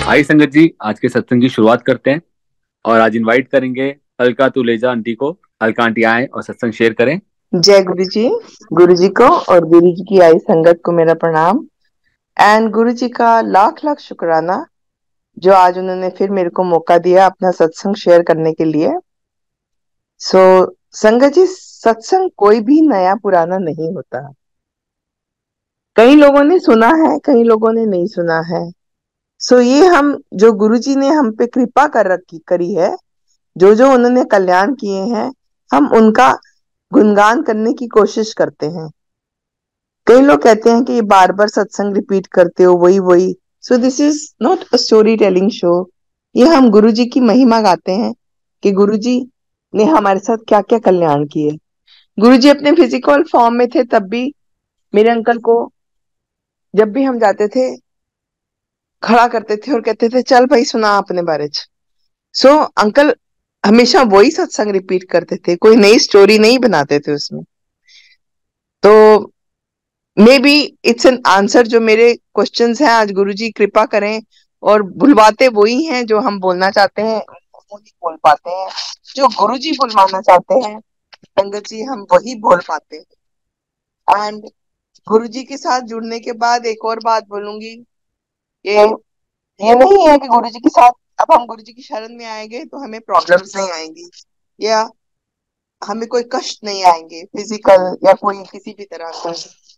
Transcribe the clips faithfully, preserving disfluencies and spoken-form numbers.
आई संगत जी, आज के सत्संग की शुरुआत करते हैं और आज इनवाइट करेंगे अलका तुलेजा आंटी को। अलका आंटी आए और सत्संग शेयर करें। जय गुरु जी। गुरु जी को और गुरु जी की आई संगत को मेरा प्रणाम। एंड गुरु जी का लाख लाख शुक्राना जो आज उन्होंने फिर मेरे को मौका दिया अपना सत्संग शेयर करने के लिए। सो so, संगत जी, सत्संग कोई भी नया पुराना नहीं होता। कई लोगों ने सुना है, कई लोगों ने नहीं सुना है। सो so, ये हम जो गुरु जी ने हम पे कृपा कर रखी करी है, जो जो उन्होंने कल्याण किए हैं, हम उनका गुणगान करने की कोशिश करते हैं। कई लोग कहते हैं कि ये बार बार सत्संग रिपीट करते हो, वही वही। So this is not a story telling show. ये हम गुरु जी की महिमा गाते हैं कि गुरु जी ने हमारे साथ क्या क्या कल्याण किए। गुरु जी अपने फिजिकल फॉर्म में थे तब भी मेरे अंकल को जब भी हम जाते थे खड़ा करते थे और कहते थे चल भाई सुना अपने बारे च। सो अंकल हमेशा वही सत्संग रिपीट करते थे, कोई नई स्टोरी नहीं बनाते थे उसमें। तो maybe it's an answer जो मेरे क्वेश्चंस हैं, आज गुरुजी कृपा करें और बुलवाते वही हैं जो हम बोलना चाहते हैं, वो नहीं बोल पाते हैं। जो गुरुजी बुलवाना चाहते हैं संगत जी, हम वही बोल पाते हैं। एंड गुरुजी के साथ जुड़ने के बाद एक और बात बोलूंगी, ये ये नहीं है कि गुरुजी के साथ अब हम गुरुजी की शरण में आएंगे तो हमें प्रॉब्लम्स नहीं आएंगी या हमें कोई कष्ट नहीं आएंगे फिजिकल या कोई किसी भी तरह का।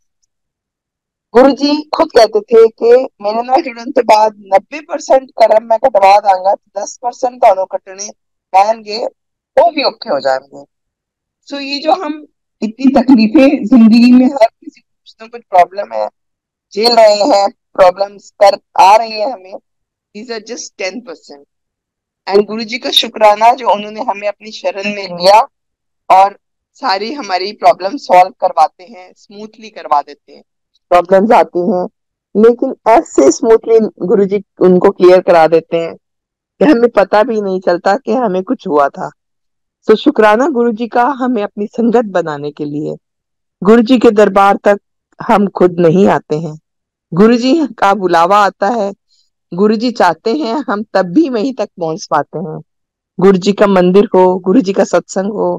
गुरु जी खुद कहते थे कि मेरे नाल जुड़न तो बाद नब्बे परसेंट कर्म मैं कटवा दांगा, दस परसेंट ਤੁਹਾਨੂੰ कटने पैणगे, वो भी औखे हो जाएंगे। सो ये जो हम इतनी तकलीफें जिंदगी में हर किसी को कुछ ना कुछ प्रॉब्लम है, झेल रहे हैं, प्रॉब्लम्स कर आ रही है हमें, these are just ten percent. And Guru जी का शुक्राना जो उन्होंने हमें अपनी शरण में लिया और सारी हमारी प्रॉब्लम सॉल्व करवाते हैं, स्मूथली करवा देते हैं। प्रॉब्लम्स आती हैं लेकिन ऐसे स्मूथली गुरुजी उनको क्लियर करा देते हैं कि हमें पता भी नहीं चलता कि हमें कुछ हुआ था। तो शुक्राना गुरुजी का हमें अपनी संगत बनाने के लिए। गुरुजी के दरबार तक हम खुद नहीं आते हैं, गुरुजी का बुलावा आता है। गुरुजी चाहते हैं हम तब भी वहीं तक पहुंच पाते हैं। गुरुजी का मंदिर हो, गुरुजी का सत्संग हो,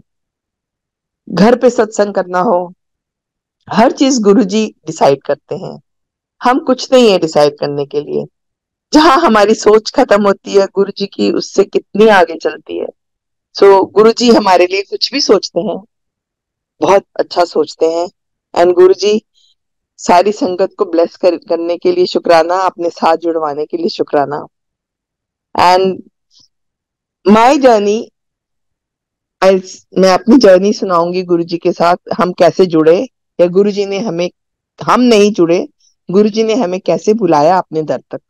घर पे सत्संग करना हो, हर चीज गुरुजी डिसाइड करते हैं। हम कुछ नहीं है डिसाइड करने के लिए। जहां हमारी सोच खत्म होती है गुरु जी की उससे कितनी आगे चलती है। सो so, गुरु जी हमारे लिए कुछ भी सोचते हैं, बहुत अच्छा सोचते हैं। एंड गुरु जी सारी संगत को ब्लेस कर, करने के लिए शुक्राना, अपने साथ जुड़वाने के लिए शुक्राना। एंड माय जर्नी, मैं अपनी जर्नी सुनाऊंगी गुरु जी के साथ, हम कैसे जुड़े या गुरु जी ने हमें, हम नहीं जुड़े, गुरु जी ने हमें कैसे बुलाया अपने दर तक।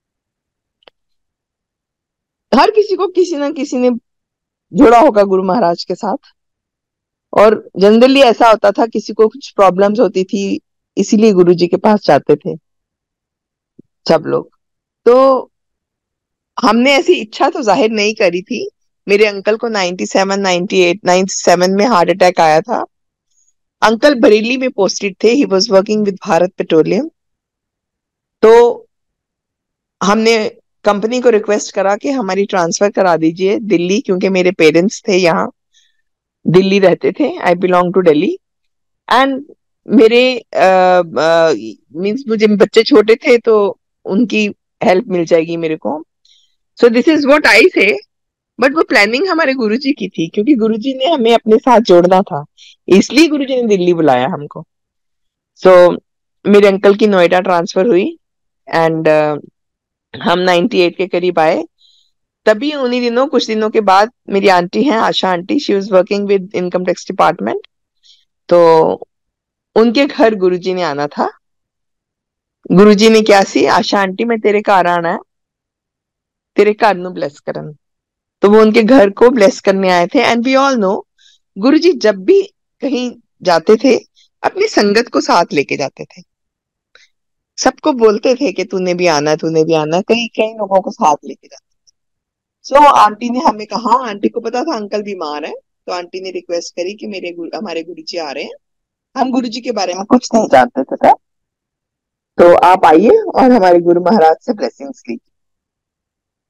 हर किसी को किसी ना किसी ने जुड़ा होगा गुरु महाराज के साथ, और जनरली ऐसा होता था किसी को कुछ प्रॉब्लम्स होती थी इसीलिए गुरु जी के पास जाते थे सब लोग। तो हमने ऐसी इच्छा तो जाहिर नहीं करी थी। मेरे अंकल को ninety seven ninety eight ninety seven में हार्ट अटैक आया था। अंकल बरेली में पोस्टेड थे, he was working with Bharat Petroleum. तो हमने कंपनी को रिक्वेस्ट करा कि हमारी ट्रांसफर करा दीजिए दिल्ली, क्योंकि मेरे पेरेंट्स थे यहाँ, दिल्ली रहते थे। I belong to Delhi. And मेरे मीन्स मुझे बच्चे छोटे थे तो उनकी हेल्प मिल जाएगी मेरे को। So this is what I say. But वो प्लानिंग हमारे गुरुजी की थी, क्योंकि गुरुजी ने हमें अपने साथ जोड़ना था, इसलिए गुरुजी ने दिल्ली बुलाया हमको। सो so, मेरे अंकल की नोएडा ट्रांसफर हुई एंड uh, हम नाइंटी एट के करीब आए। तभी उन्हीं दिनों, कुछ दिनों के बाद, मेरी आंटी हैं Asha aunty, she was working with income tax department. तो उनके घर गुरुजी ने आना था। गुरुजी ने क्या सी, आशा आंटी मैं तेरे घर आना है, तेरे घर नु ब्लेस करन। तो वो उनके घर को ब्लेस करने आए थे। And we all know Guruji जब भी कहीं जाते थे अपनी संगत को साथ लेके जाते थे। सबको बोलते थे कि तूने भी आना, तूने भी आना, कई कई लोगों को साथ लेके जाते। सो so, आंटी ने हमें कहा, आंटी को पता था अंकल बीमार है, तो आंटी ने रिक्वेस्ट करी कि मेरे गुरु, हमारे गुरुजी आ रहे हैं, हम गुरुजी के बारे में कुछ नहीं जानते थे, तो आप आइए और हमारे गुरु महाराज से ब्लेसिंग्स लीजिए।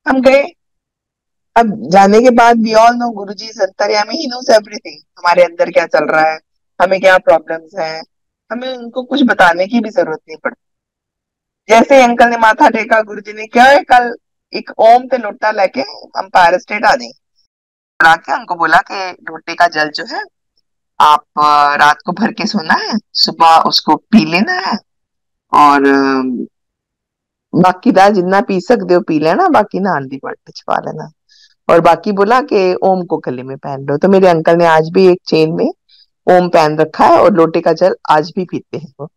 हम गए। अब जाने के बाद we all know Guruji is अंतर्यामी, ही नोस एवरीथिंग, हमारे अंदर क्या चल रहा है, हमें क्या प्रॉब्लम्स हैं, हमें उनको कुछ बताने की भी जरूरत नहीं पड़ती। जैसे अंकल ने माथा टेका, गुरुजी ने क्या है कल एक ओम ते लोटा लेके हम पायर स्टेट आ जाए, आके हमको बोला कि लोटे का जल जो है आप अ, रात को भर के सोना है, सुबह उसको पी लेना है, और अ, बाकी दा जितना पी सकते हो पी लेना, बाकी ना आंधी पानी छुपा लेना। और बाकी बोला कि ओम को गले में पहन लो। तो मेरे अंकल ने आज भी एक चेन में ओम पहन रखा है और लोटे का जल आज भी पीते हैं वो।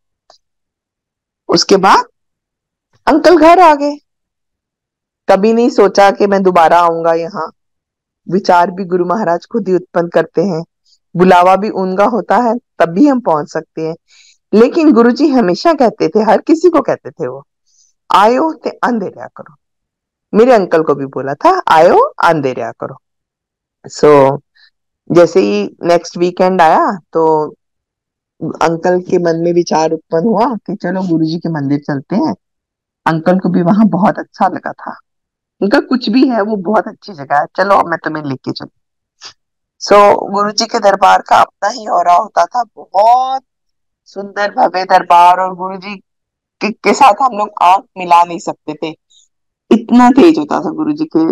उसके बाद अंकल घर आ गए। कभी नहीं सोचा कि मैं दोबारा आऊंगा यहाँ। विचार भी गुरु महाराज खुद ही उत्पन्न करते हैं, बुलावा भी उनका होता है, तब भी हम पहुंच सकते हैं। लेकिन गुरुजी हमेशा कहते थे, हर किसी को कहते थे वो, आयो ते अंधेरा करो। मेरे अंकल को भी बोला था, आयो अंधेरा करो। सो so, जैसे ही नेक्स्ट वीकेंड आया तो अंकल के मन में विचार उत्पन्न हुआ कि चलो गुरुजी के मंदिर चलते हैं। अंकल को भी वहां बहुत अच्छा लगा था। उनका कुछ भी है वो बहुत अच्छी जगह है, चलो मैं तुम्हें लेके चलूं। सो so, गुरुजी के दरबार का अपना ही ऑरा होता था, बहुत सुंदर भव्य दरबार। और गुरुजी के, के साथ हम लोग आंख मिला नहीं सकते थे, इतना तेज होता था गुरुजी के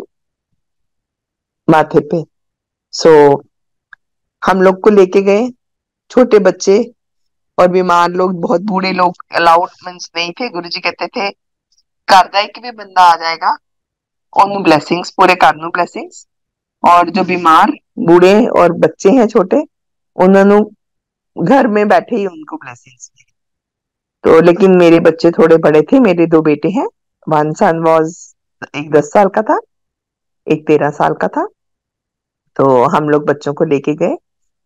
माथे पे। सो so, हम लोग को लेके गए, छोटे बच्चे और बीमार लोग, बहुत बूढ़े लोग अलाउड मींस नहीं थे। गुरुजी कहते थे घर का एक भी बंदा आ जाएगा ओनू ब्लेसिंग्स, पूरे घर नू ब्लेसिंग्स, और जो बीमार बूढ़े और बच्चे हैं छोटे उन्होंने घर में बैठे ही उनको ब्लेसिंग्स। तो लेकिन मेरे बच्चे थोड़े बड़े थे, मेरे दो बेटे हैं। वन सन वाज, एक दस साल का था, एक तेरह साल का था। तो हम लोग बच्चों को लेके गए।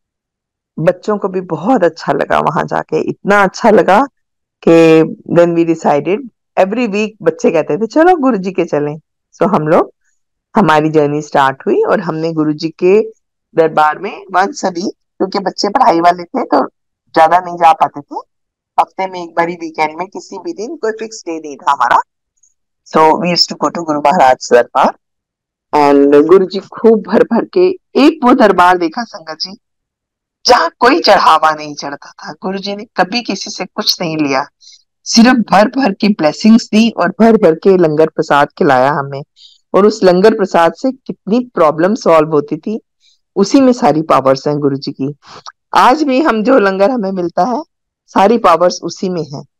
बच्चों को भी बहुत अच्छा लगा वहां जाके, इतना अच्छा लगा कि then we decided, every week बच्चे कहते थे चलो गुरुजी के चलें। सो so, हम लोग, हमारी जर्नी स्टार्ट हुई और हमने गुरुजी के दरबार में वन सभी, क्योंकि बच्चे पढ़ाई वाले थे तो ज्यादा नहीं जा पाते थे, हफ्ते में एक बारी वीकेंड में किसी भी दिन, कोई फिक्स डे नहीं था हमारा। So we used to go to Guru Maharaj दरबार। एंड गुरुजी खूब भर भर के, एक वो दरबार देखा संगत जी जहाँ कोई चढ़ावा नहीं चढ़ता था। गुरुजी ने कभी किसी से कुछ नहीं लिया, सिर्फ भर भर की ब्लेसिंग्स दी और भर भर के लंगर प्रसाद खिलाया हमें। और उस लंगर प्रसाद से कितनी प्रॉब्लम सॉल्व होती थी, उसी में सारी पावर्स हैं गुरुजी की। आज भी हम जो लंगर हमें मिलता है, सारी पावर्स उसी में है।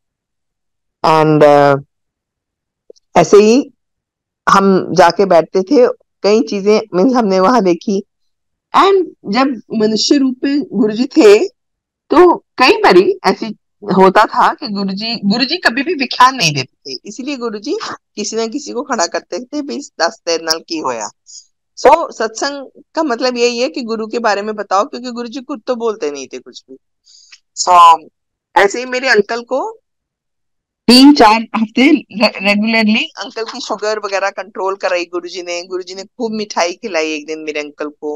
एंड uh, ऐसे ही हम जाके बैठते थे, कई चीजें मीन्स हमने वहां देखी। एंड जब मनुष्य रूप में गुरुजी थे तो कई बारी ऐसी होता था कि गुरुजी गुरुजी कभी भी व्याख्यान नहीं देते थे, इसीलिए गुरुजी किसी ना किसी को खड़ा करते थे, बीस दस तेरे नाल की होया। सो so, सत्संग का मतलब यही है कि गुरु के बारे में बताओ, क्योंकि गुरुजी खुद तो बोलते नहीं थे कुछ भी। सो so, ऐसे ही मेरे अंकल को तीन चार हफ्ते रेगुलरली अंकल की शुगर वगैरह कंट्रोल कराई गुरुजी ने। गुरुजी ने खूब मिठाई खिलाई। एक दिन मेरे अंकल को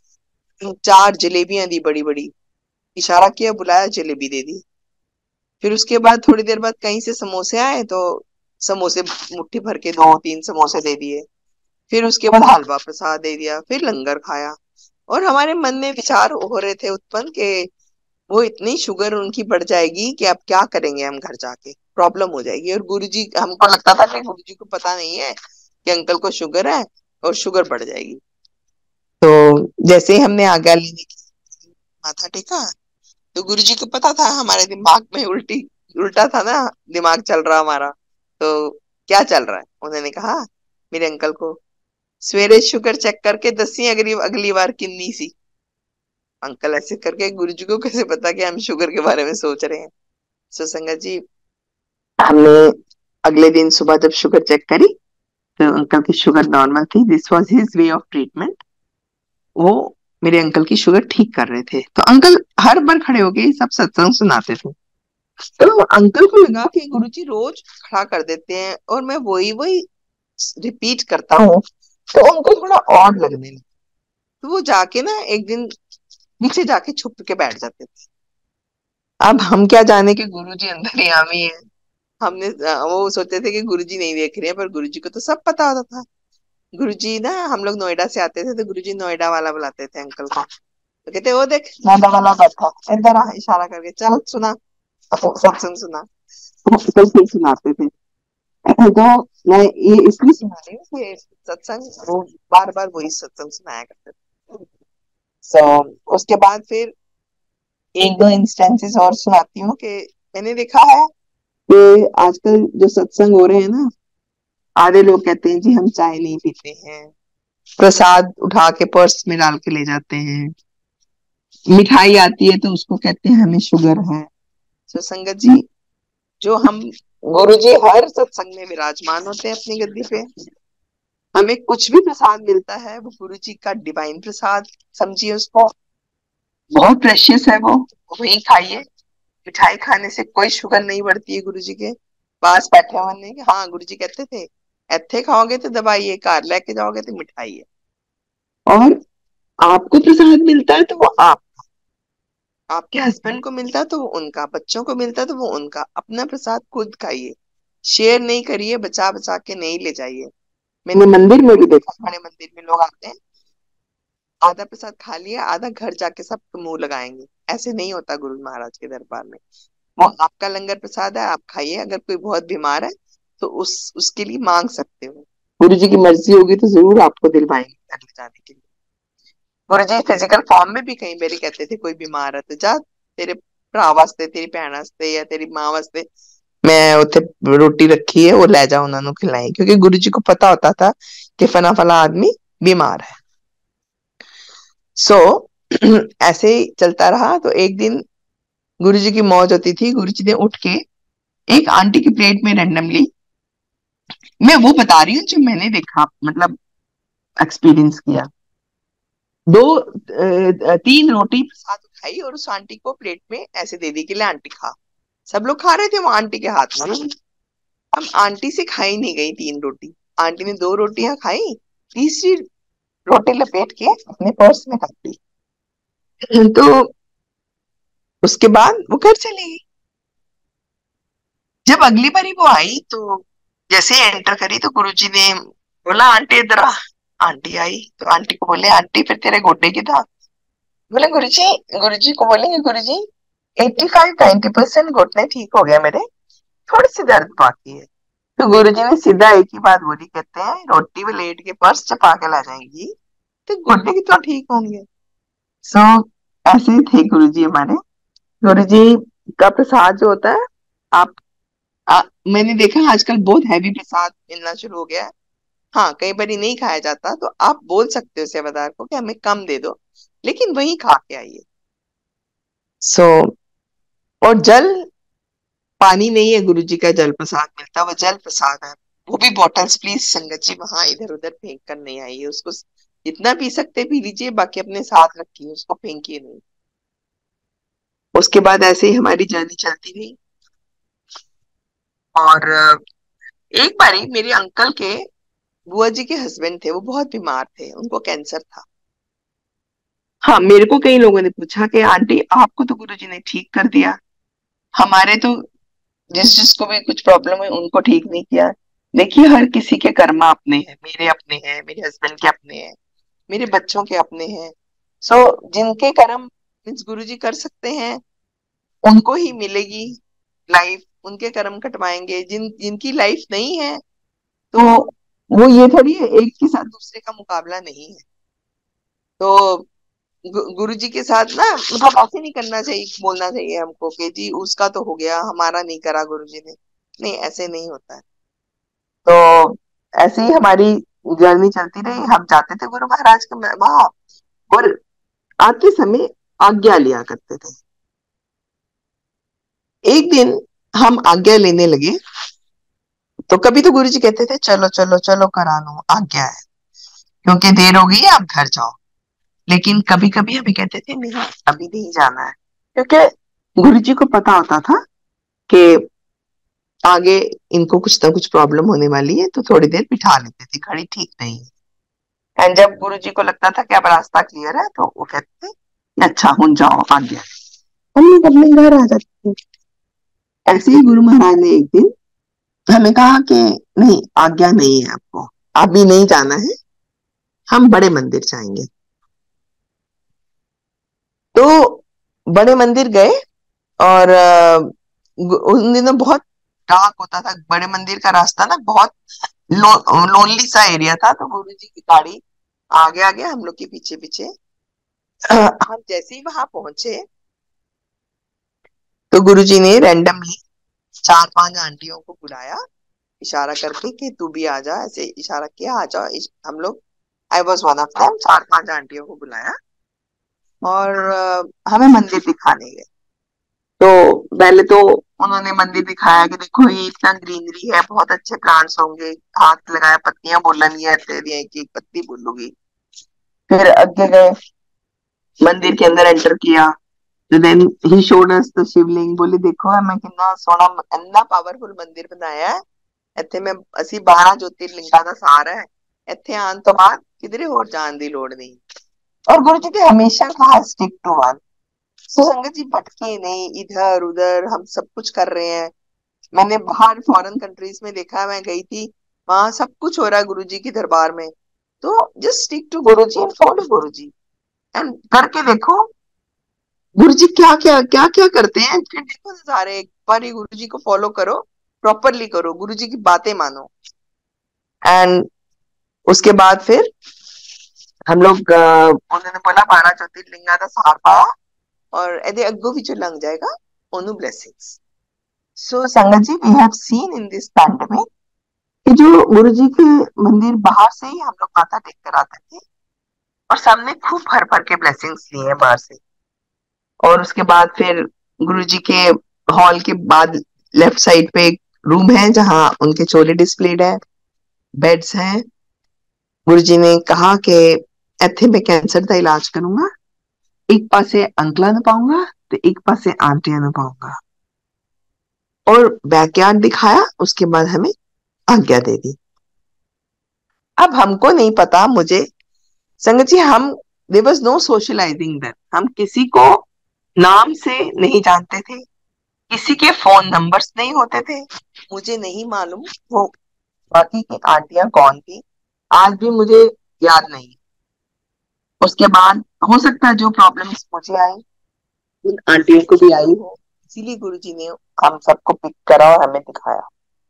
चार जलेबियां दी, बड़ी बड़ी, इशारा किया, बुलाया, जलेबी दे दी। फिर उसके बाद थोड़ी देर बाद कहीं से समोसे आए तो समोसे मुट्ठी भर के दो तीन समोसे दे दिए। फिर उसके बाद हलवा प्रसाद दे दिया, फिर लंगर खाया। और हमारे मन में विचार हो रहे थे उत्पन्न के वो इतनी शुगर उनकी बढ़ जाएगी कि अब क्या करेंगे, हम घर जाके प्रॉब्लम हो जाएगी। और गुरुजी, हमको लगता था कि गुरुजी को पता नहीं है कि अंकल को शुगर है और शुगर बढ़ जाएगी। तो जैसे ही हमने आज्ञा लेने की माथा टेका तो गुरुजी को पता था हमारे दिमाग में उल्टी उल्टा था ना, दिमाग चल रहा हमारा। तो क्या चल रहा है, उन्होंने कहा मेरे अंकल को, सवेरे शुगर चेक करके दसी अगली अगली बार किन्नी सी। अंकल ऐसे करके, गुरुजी को कैसे पता कि हम शुगर के बारे में सोच रहे हैं। सो संगत जी, हमने अगले दिन सुबह जब शुगर चेक करी तो अंकल की शुगर नॉर्मल थी। This was his way of treatment. वो मेरे अंकल की शुगर ठीक कर रहे थे। तो अंकल हर बार खड़े होके सब सत्संग सुनाते थे। तो अंकल को लगा कि गुरुजी रोज खड़ा कर देते हैं और मैं वही वही रिपीट करता हूँ, तो उनको थोड़ा ऑड लगने लगा। तो वो जाके ना एक दिन नीचे जाके छुप के बैठ जाते थे। अब हम क्या जाने कि गुरुजी अंतर्यामी है। हमने वो सोचते थे कि गुरुजी नहीं देख रहे हैं, पर गुरुजी को तो सब पता होता था। गुरुजी ना, हम लोग नोएडा से आते थे तो गुरुजी नोएडा वाला बुलाते थे अंकल को। तो कहते वो देख नोएडा वाला बैठा, इधर आ, इशारा करके चल सुना, सत्संग सुना। तो फिर सुनाते थे। तो मैं ये इसलिए सुना रही हूँ कि सत्संग वो बार बार वही सत्संग सुनाया करते थे। सो उसके बाद फिर एक दो इंस्टेंसेस और सुनाती हूँ कि मैंने देखा है कि आजकल जो सत्संग हो रहे हैं ना, आधे लोग कहते हैं जी हम चाय नहीं पीते हैं, प्रसाद उठा के पर्स में डाल के ले जाते हैं, मिठाई आती है तो उसको कहते हैं हमें शुगर है। तो संगत जी, जो हम गुरु जी हर सत्संग में विराजमान होते हैं अपनी गद्दी पे, हमें कुछ भी प्रसाद मिलता है वो गुरु जी का डिवाइन प्रसाद समझिए उसको, बहुत प्रेशियस है वो, वही खाइए। मिठाई खाने से कोई शुगर नहीं बढ़ती है गुरु जी के पास बैठे होने की। हाँ, गुरु जी कहते थे इत्थे खाओगे तो दवाई है, घर लेके जाओगे तो मिठाई है। और आपको प्रसाद मिलता है तो वो आप, आपके हस्बैंड को मिलता है तो वो उनका, बच्चों को मिलता है तो वो उनका, अपना प्रसाद खुद खाइए, शेयर नहीं करिए, बचा बचा के नहीं ले जाइए। मैंने मंदिर में भी देखा, बड़े मंदिर में लोग आते हैं, आधा प्रसाद खा लिया, आधा घर जाके सब मुंह लगाएंगे। ऐसे नहीं होता गुरु महाराज के दरबार में। वो आपका लंगर प्रसाद है, आप खाइए। अगर कोई बहुत बीमार है तो उस उसके लिए मांग सकते हो, गुरु जी की मर्जी होगी तो जरूर आपको दिलवाएंगे घर ले जाने के लिए। गुरु जी फिजिकल फॉर्म में भी कई बारी कहते थे कोई बीमार है तो जा तेरे भरा वास्ते, तेरी भैन वास्ते या तेरी मां वास्ते मैं उथे रोटी रखी है, वो ले जाओ उन्होंने खिलाई, क्योंकि गुरु जी को पता होता था कि फला फला आदमी बीमार है। सो ऐसे ही चलता रहा। तो एक दिन गुरु जी की मौज होती थी, गुरु जी ने उठ के एक आंटी की प्लेट में रैंडमली, मैं वो बता रही हूँ जो मैंने देखा, मतलब एक्सपीरियंस किया, दो अ, तीन रोटी प्रसाद खाई और उस आंटी को प्लेट में ऐसे दे दी कि ले आंटी खा। सब लोग खा रहे थे, वो आंटी के हाथ में। अब आंटी से खाई नहीं गई तीन रोटी, आंटी ने दो रोटियां खाई, तीसरी रोटी लपेट के अपने पर्स में रख दी। तो उसके बाद वो घर चली गई। जब अगली बारी वो आई तो जैसे एंटर करी तो गुरुजी ने बोला आंटी इधर आ। आंटी आई तो आंटी को बोले आंटी फिर तेरे गोड्डे की था। बोले गुरुजी, गुरुजी को बोलेंगे Guruji eighty five ninety percent घुटने ठीक हो गया मेरे, थोड़ी सी दर्द बाकी है। तो गुरुजी ने सीधा एक ही बात बोली, कहते हैं रोटी में लेट के पर्स चपा के ला जाएंगी तो घुटने की तो ठीक होंगे। सो ऐसे ही थे गुरुजी हमारे। गुरुजी का प्रसाद जो होता है, आप आ, मैंने देखा आजकल बहुत हैवी प्रसाद मिलना शुरू हो गया है। हाँ, कई बार नहीं खाया जाता तो आप बोल सकते हो सेवादार को कि हमें कम दे दो, लेकिन वही खा के आइए। सो और जल, पानी नहीं है गुरु जी का जल प्रसाद मिलता, वो जल प्रसाद है। वो भी बॉटल्स प्लीज संगत जी वहां इधर उधर फेंक कर नहीं आइए, उसको जितना पी सकते पी लीजिए, बाकी अपने साथ रखिए, उसको फेंकिए नहीं। उसके बाद ऐसे ही हमारी जर्नी चलती रही। और एक बारी मेरे अंकल के बुआ जी के हस्बैंड थे, वो बहुत बीमार थे, उनको कैंसर था। हाँ, मेरे को कई लोगों ने पूछा कि आंटी आपको तो गुरुजी ने ठीक कर दिया, हमारे तो जिस जिसको भी कुछ प्रॉब्लम है उनको ठीक नहीं किया। देखिए हर किसी के कर्मा अपने हैं, मेरे अपने हैं, मेरे हस्बैंड के अपने हैं, मेरे बच्चों के अपने हैं। सो so, जिनके कर्म मीन्स गुरुजी कर सकते हैं उनको ही मिलेगी लाइफ, उनके कर्म कटवाएंगे। जिन जिनकी लाइफ नहीं है तो वो ये थोड़ी है एक के साथ दूसरे का मुकाबला नहीं है। तो गु, गुरु जी के साथ ना मतलब ऐसे नहीं करना चाहिए, बोलना चाहिए हमको कि जी उसका तो हो गया हमारा नहीं करा गुरु जी ने, नहीं ऐसे नहीं होता है। तो ऐसे ही हमारी जर्नी चलती रही। हम जाते थे गुरु महाराज के वहां और आते समय आज्ञा लिया करते थे। एक दिन हम आज्ञा लेने लगे तो कभी तो गुरु जी कहते थे चलो चलो चलो करा लो, आज्ञा है, क्योंकि देर हो गई है आप घर जाओ। लेकिन कभी कभी हमें कहते थे नहीं अभी नहीं जाना है, क्योंकि गुरु जी को पता होता था कि आगे इनको कुछ ना कुछ प्रॉब्लम होने वाली है, तो थोड़ी देर बिठा लेते थे, घड़ी ठीक नहीं है। एंड जब गुरु जी को लगता था कि अब रास्ता क्लियर है तो वो कहते थे अच्छा हुन जाओ आज्ञा, हम लोग अपने घर आ जाते थे। ऐसे ही गुरु महाराज ने एक दिन हमें कहा कि नहीं आज्ञा नहीं है आपको, अभी नहीं जाना है, हम बड़े मंदिर जाएंगे। तो बड़े मंदिर गए। और अ, गु- उन दिनों बहुत डार्क होता था, बड़े मंदिर का रास्ता ना बहुत लो, लोनली सा एरिया था। तो गुरु जी की गाड़ी आगे आगे, हम लोग के पीछे पीछे। हम जैसे ही वहां पहुंचे, तो गुरुजी ने रैंडमली चार पांच आंटियों को बुलाया, इशारा करके कि तू भी आ जा। ऐसे इशारा किया, आ जाओ। इस- हम लोग, I was one of them, चार पांच आंटियों को बुलाया और अ, हमें मंदिर दिखाने गए। तो पहले तो उन्होंने मंदिर दिखाया कि देखो ये इतना ग्रीनरी है, बहुत अच्छे प्लांट्स होंगे। हाथ लगाया, पत्तियां बोलनी है तेरी, एक एक पत्ती बोलूंगी। फिर आगे गए, मंदिर के अंदर एंटर किया। तो then he showed us the Shivling. बोले देखो मैं कितना सोना, इतना पावरफुल मंदिर बनाया है। ਇੱਥੇ ਮੈਂ ਅਸੀਂ बारह ज्योतिर्लिंगा ਦਾ ਸਾਰ ਹੈ। ਇੱਥੇ ਆਉਣ ਤੋਂ ਬਾਅਦ ਕਿਧਰੇ ਹੋਰ ਜਾਣ ਦੀ ਲੋੜ नहीं। और गुरु जी ने हमेशा कहा स्टिक टू वन। तो संगत जी भटके नहीं इधर उधर, हम सब कुछ कर रहे हैं। मैंने बाहर फॉरेन कंट्रीज में देखा है, मैं गई थी, वहां सब कुछ हो रहा है गुरु जी की दरबार में। तो just stick to Guru ji and follow Guru ji, and करके देखो गुरु जी क्या क्या क्या क्या करते हैं। फिर देखो नजारे, एक बार ही गुरु जी को फॉलो करो, प्रॉपरली करो, गुरु जी की बातें मानो। एंड उसके बाद फिर हम लोग अ, उन्होंने बोला बारह ज्योतिर्लिंगा का सहार पाया और यदि अग्गो भी लंघ जाएगा ओनू blessings. So sangat ji, we have seen in this pandemic कि जो गुरु जी के मंदिर बाहर से ही हम लोग माथा टेक कर आते थे, और सामने खूब भर भर के ब्लेसिंग्स लिए हैं बाहर से। और उसके बाद फिर गुरु जी के हॉल के बाद लेफ्ट साइड पे एक रूम है जहाँ उनके चोले डिस्प्लेड है, बेड्स हैं। गुरु जी ने कहा कि ਇੱਥੇ मैं कैंसर का इलाज करूंगा, एक पासे अंकल ਨੂੰ पाऊंगा तो एक पासे आंटियां ਨੂੰ पाऊंगा। और बैकयार्ड दिखाया, उसके बाद हमें आज्ञा दे दी। अब हमको नहीं पता, मुझे संगत जी, हम there was no socialising then, हम किसी को नाम से नहीं जानते थे, किसी के फोन नंबर्स नहीं होते थे। मुझे नहीं मालूम वो बाकी की आंटियां कौन थी, आज भी मुझे याद नहीं। उसके बाद हो सकता है जो प्रॉब्लम्स मुझे आई उन आंटियों को भी आई हो, इसीलिए गुरुजी ने हम सबको पिक करा और हमें दिखाया।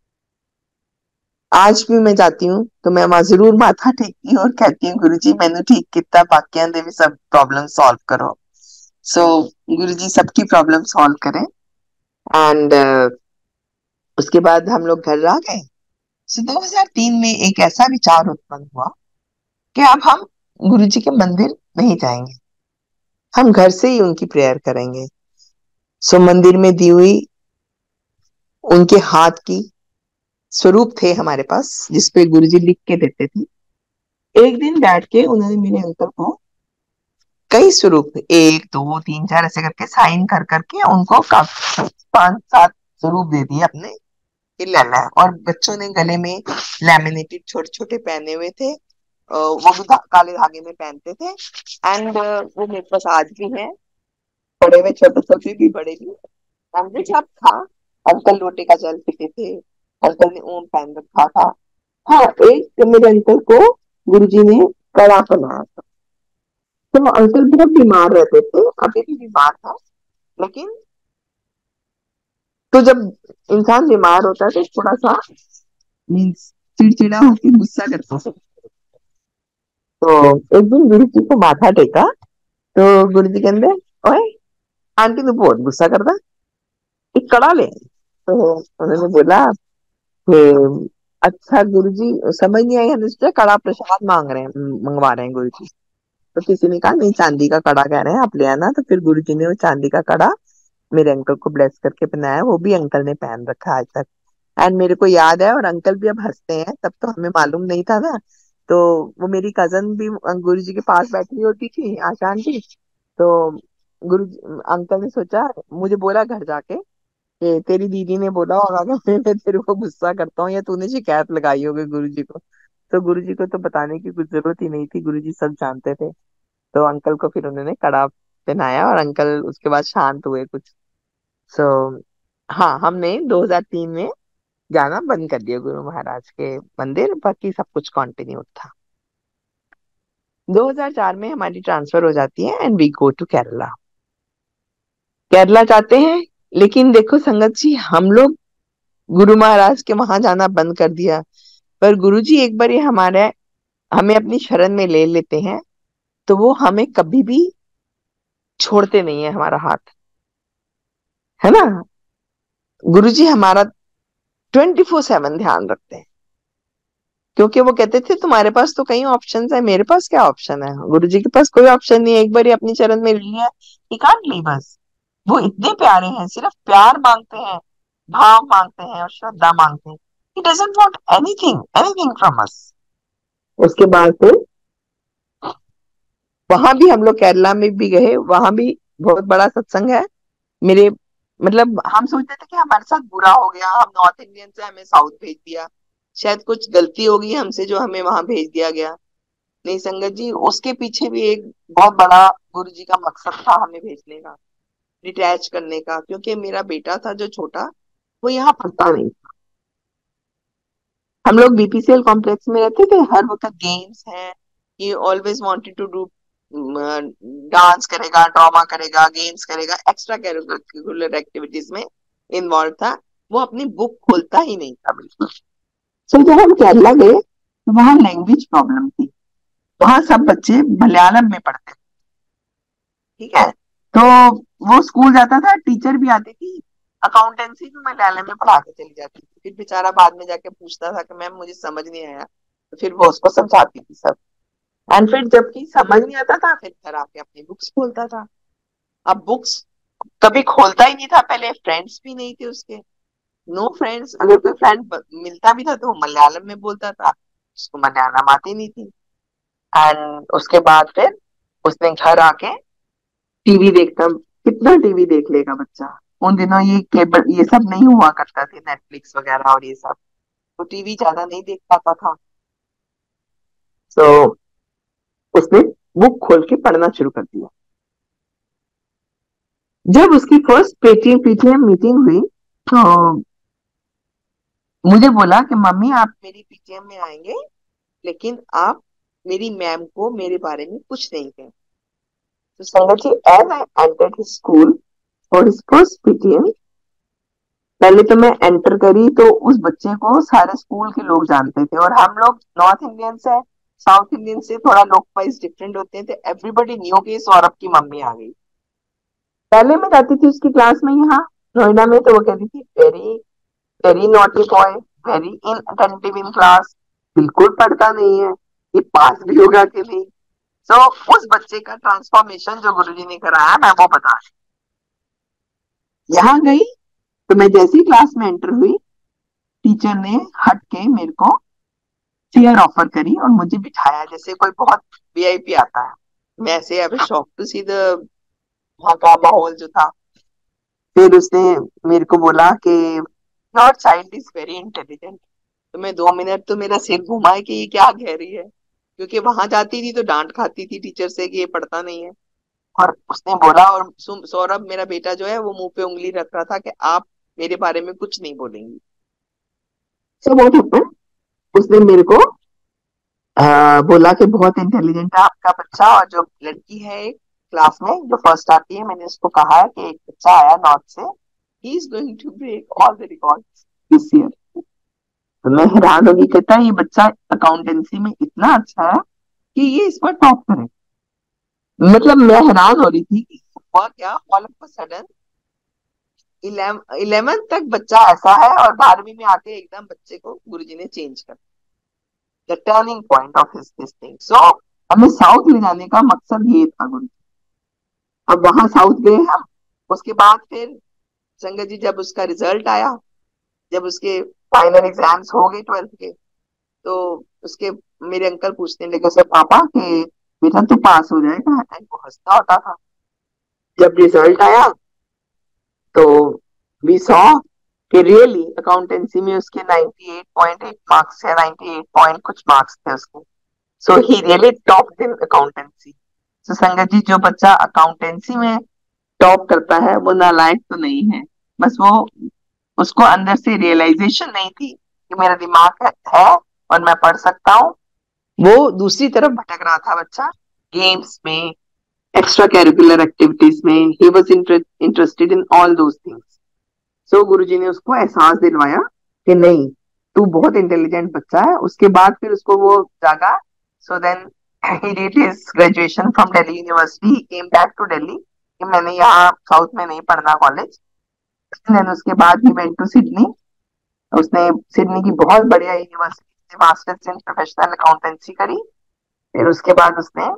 आज भी मैं जाती हूँ तो मैं वहां जरूर माथा टेकती हूँ और कहती हूँ गुरुजी मैंने ठीक किया, बाकियां दे भी सब प्रॉब्लम सॉल्व करो। सो so, गुरुजी सबकी प्रॉब्लम सॉल्व करें। एंड uh, उसके बाद हम लोग घर आ गए। सो दो हज़ार तीन में एक ऐसा विचार उत्पन्न हुआ कि अब हम गुरुजी के मंदिर नहीं जाएंगे, हम घर से ही उनकी प्रेयर करेंगे। सो मंदिर में दी हुई उनके हाथ की स्वरूप थे हमारे पास, जिसपे गुरुजी लिख के देते थे। एक दिन बैठ के उन्होंने मेरे अंकल को कई स्वरूप, एक दो तीन चार ऐसे करके साइन कर करके उनको काफी पांच सात स्वरूप दे दिए अपने, ये लेना है। और बच्चों ने गले में लैमिनेटेड छोटे छोटे पहने हुए थे, अ, वो भी धा, काले धागे में पहनते थे। एंड वो मेरे पास आज भी है, बड़े में छोटे छोटे भी बड़े भी। हमने सब था। अंकल लोटे का जल पीते थे, अंकल ने ओम पहन रखा था। हाँ, एक मेरे अंकल को गुरुजी ने कड़ा पहनाया था। तो अंकल बहुत बीमार रहते थे, अभी भी बीमार था, लेकिन तो जब इंसान बीमार होता है तो थोड़ा सा मीन्स चिड़चिड़ा होकर गुस्सा करता है। तो एक दिन गुरु जी को माथा टेका, तो गुरु जी कहते ओए आंटी तू बहुत गुस्सा करता, एक कड़ा ले। तो उन्होंने बोला कि अच्छा गुरु जी, समझ नहीं आई, हमें सोचा कड़ा प्रसाद मांग रहे हैं, मंगवा रहे हैं गुरु जी। तो किसी ने कहा नहीं, चांदी का कड़ा कह रहे हैं, आप ले आना। तो फिर गुरु जी ने वो चांदी का कड़ा मेरे अंकल को ब्लेस करके पहनाया, वो भी अंकल ने पहन रखा है आज तक। एंड मेरे को याद है, और अंकल भी अब हंसते हैं, तब तो हमें मालूम नहीं था ना। तो वो मेरी कजन भी गुरु जी के पास बैठी होती थी, आशान जी। तो गुरु अंकल ने सोचा, मुझे बोला घर जाके कि तेरी दीदी ने बोला होगा कि मैं तेरे को गुस्सा करता हूँ या तूने शिकायत लगाई होगी गुरु जी को। तो गुरु जी को तो बताने की कुछ जरूरत ही नहीं थी, गुरु जी सब जानते थे। तो अंकल को फिर उन्होंने कड़ा पहनाया और अंकल उसके बाद शांत हुए कुछ। सो हाँ, हमने दो हज़ार तीन में जाना बंद कर दिया गुरु महाराज के मंदिर, बाकी सब कुछ कंटिन्यू था। दो हज़ार चार में हमारी ट्रांसफर हो जाती है and we go to Kerala. Kerala जाते हैं, लेकिन देखो संगत जी, हम लोग गुरु महाराज के वहां जाना बंद कर दिया, पर गुरु जी एक बार ये हमारे हमें अपनी शरण में ले लेते हैं तो वो हमें कभी भी छोड़ते नहीं है हमारा हाथ, है ना। गुरु जी हमारा ट्वेंटी फोर सेवन ध्यान रखते हैं, क्योंकि वो कहते थे तुम्हारे पास तो कई ऑप्शंस है, मेरे पास क्या ऑप्शन है। गुरु जी के पास कोई ऑप्शन नहीं है, एक बार ही अपनी चरण में ले लिया, ही कांट लीव अस। वो इतने प्यारे हैं, सिर्फ प्यार मांगते हैं, भाव मांगते हैं और श्रद्धा मांगते हैं। He doesn't want anything anything from us. उसके बाद फिर वहां भी हम लोग केरला में भी गए, वहां भी बहुत बड़ा सत्संग है। मेरे मतलब हम सोचते थे कि हमारे साथ बुरा हो गया, हम नॉर्थ इंडियन से हमें साउथ भेज दिया, शायद कुछ गलती हो गई हमसे जो हमें वहां भेज दिया गया। नहीं संगत जी, उसके पीछे भी एक बहुत बड़ा गुरु जी का मकसद था हमें भेजने का, डिटैच करने का। क्योंकि मेरा बेटा था जो छोटा, वो यहाँ पढ़ता नहीं। हम लोग बीपीसीएल कॉम्प्लेक्स में रहते थे, हर वक्त गेम्स हैं, ये always wanted to do, dance करेगा, ड्रामा करेगा, गेम्स करेगा, एक्स्ट्रा करिकुलर एक्टिविटीज में इन्वॉल्व था। वो अपनी बुक खोलता ही नहीं था बिल्कुल। सो जब हम केरला गए तो वहाँ लैंग्वेज प्रॉब्लम थी, वहां सब बच्चे मलयालम में पढ़ते थे, ठीक है। तो वो स्कूल जाता था, टीचर भी आती थी, अकाउंटेंसी भी मलयालम में पढ़ा के चली जाती थी। फिर बेचारा बाद में जाके पूछता था कि मैम मुझे समझ नहीं आया, तो फिर वो उसको समझाती थी सब। एंड फिर जबकि समझ नहीं आता था, फिर घर आके अपनी बुक्स खोलता था। अब बुक्स कभी खोलता ही नहीं था, पहले फ्रेंड्स भी नहीं थे उसके, नो फ्रेंड्स। अगर कोई फ्रेंड मिलता भी था तो वो मलयालम में बोलता था, उसको मलयालम आती नहीं थी। एंड उसके बाद फिर उसने घर आके टीवी देखता, कितना टीवी देख लेगा बच्चा। उन दिनों ये केबल ये सब नहीं हुआ करता थे, नेटफ्लिक्स वगैरह और ये सब, तो टीवी ज्यादा नहीं देख पाता था। तो उसने बुक खोल के पढ़ना शुरू कर दिया। जब उसकी फर्स्ट पेटीएम पीटीएम मीटिंग हुई तो मुझे बोला कि मम्मी आप मेरी पीटीएम में आएंगे, लेकिन आप मेरी मैम को मेरे बारे में कुछ नहीं कहें। तो sangat ji, as I entered his school for his first PTM, पहले तो मैं एंटर करी तो उस बच्चे को सारे स्कूल के लोग जानते थे, और हम लोग नॉर्थ इंडियन से साउथ इंडियन से थोड़ा लोक वाइज डिफरेंट होते थे। एवरीबडी न्यू कि सौरभ की मम्मी आ गई। पहले मैं जाती थी उसकी क्लास में यहाँ नोएडा में, तो वो कहती थी very very naughty boy, very inattentive in class, बिल्कुल पढ़ता नहीं है, ये पास भी होगा कि नहीं। सो so, उस बच्चे का ट्रांसफॉर्मेशन जो गुरुजी ने कराया मैं वो बता रही। यहाँ गई तो मैं जैसी क्लास में एंटर हुई, टीचर ने हट के मेरे को चेयर ऑफर करी और मुझे बिठाया जैसे कोई बहुत वीआईपी आता है। मैं ऐसे I was shocked to see the वहाँ का माहौल जो था। फिर उसने मेरे को बोला कि your child is very intelligent. तो मैं दो मिनट तो मेरा सिर घुमाए कि ये क्या कह रही है, क्योंकि वहां जाती थी तो डांट खाती थी टीचर से कि ये पढ़ता नहीं है। और उसने बोला, और सौरभ मेरा बेटा जो है वो मुंह पे उंगली रख रहा था कि आप मेरे बारे में कुछ नहीं बोलेंगी। सो व्हाट हैपेंड, उसने मेरे को आ, बोला कि बहुत इंटेलिजेंट है आपका बच्चा, और जो लड़की है एक क्लास में जो फर्स्ट आती है, मैंने उसको कहा है कि एक बच्चा आया नॉर्थ से, he is going to break all the records this year. तो मैं हैरान होगी, कहता है ये बच्चा अकाउंटेंसी में इतना अच्छा है कि ये इस पर टॉप करे। मतलब मैं हैरान हो रही थी कि हुआ क्या, all of a sudden eleventh तक बच्चा ऐसा है और बारहवीं में आके एकदम बच्चे को गुरुजी ने चेंज कर, the turning point of his this thing. So हमें साउथ ले जाने का मकसद ये था गुरु। अब वहां साउथ गए हम। उसके बाद फिर संगत जी जब उसका रिजल्ट आया, जब उसके फाइनल एग्जाम्स हो गए ट्वेल्थ के, तो उसके मेरे अंकल पूछने लगे उसे, पापा के बेटा तू पास हो जाएगा, एंड वो हंसता होता था। जब रिजल्ट आया तो वी सॉ कि रियली अकाउंटेंसी में उसके ninety eight point eight marks है, नाइंटी एट पॉइंट कुछ मार्क्स थे उसके। So he really top in accountancy. तो संगत जी, जो बच्चा अकाउंटेंसी में टॉप करता है वो नालायक तो नहीं है, बस वो उसको अंदर से रियलाइजेशन नहीं थी कि मेरा दिमाग है, है और मैं पढ़ सकता हूँ। वो दूसरी तरफ भटक रहा था बच्चा, गेम्स में, एक्स्ट्रा कैरिकुलर एक्टिविटीज में। He was interested in all those things. So Guruji ने उसको एहसास दिलवाया कि नहीं, तू बहुत इंटेलिजेंट बच्चा है। उसके बाद फिर उसको वो जागा। So then he did his graduation from Delhi University. He came back to Delhi कि मैंने यहाँ साउथ में नहीं पढ़ना कॉलेज। देन उसके बाद ही वेंट टू सिडनी। उसने सिडनी की बहुत बढ़िया यूनिवर्सिटी से मास्टर्स इन प्रोफेशनल अकाउंटेंसी करी। फिर उसके बाद उसने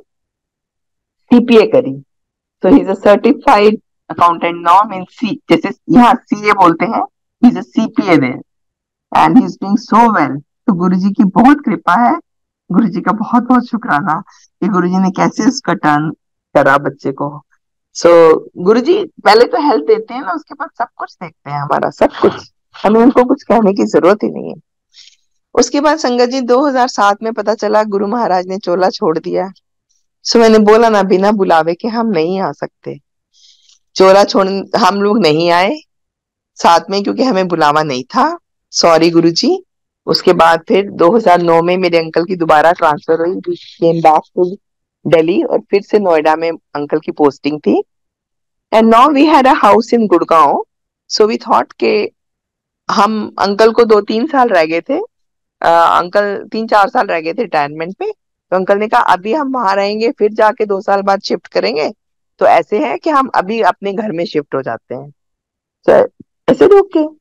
सीपीए करी। So he is a certified accountant now, mean see, जैसे यहाँ सीए बोलते हैं, he is a CPA there and he is doing so well. तो गुरुजी की बहुत कृपा है। गुरुजी का बहुत बहुत शुक्राना कि गुरुजी ने कैसे उसका टर्न करा बच्चे को। सो so, गुरुजी पहले तो हेल्प देते हैं ना, उसके बाद सब कुछ देखते हैं, हमारा सब कुछ। हमें उनको कुछ कहने की जरूरत ही नहीं है। उसके बाद संगत जी दो हज़ार सात में पता चला गुरु महाराज ने चोला छोड़ दिया। सो मैंने बोला ना, बिना बुलावे के हम नहीं आ सकते। चोला छोड़ हम लोग नहीं आए साथ में क्योंकि हमें बुलावा नहीं था। सॉरी गुरुजी। उसके बाद फिर दो हज़ार नौ में मेरे अंकल की दोबारा ट्रांसफर हुई, केम बैक टू दिल्ली, और फिर से नोएडा में अंकल की पोस्टिंग थी। And now we had a house in Gurgaon. So we thought के हम, अंकल को दो तीन साल रह गए थे, आ, अंकल तीन चार साल रह गए थे रिटायरमेंट पे। तो अंकल ने कहा अभी हम वहां रहेंगे, फिर जाके दो साल बाद शिफ्ट करेंगे। तो ऐसे है कि हम अभी अपने घर में शिफ्ट हो जाते हैं। तो ऐसे रुक के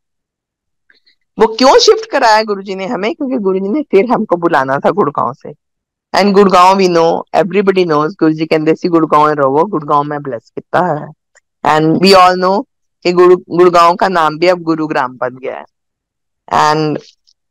वो क्यों शिफ्ट कराया गुरुजी ने हमें, क्योंकि गुरुजी ने फिर हमको बुलाना था गुड़गांव से। And Gurgaon we know, everybody knows, Guruji कहते सी गुड़गांव रहो, गुड़गांव में ब्लेस किता है। एंड वी ऑल नो कि गुरु गुड़गांव का नाम भी अब गुरुग्राम बन गया है। एंड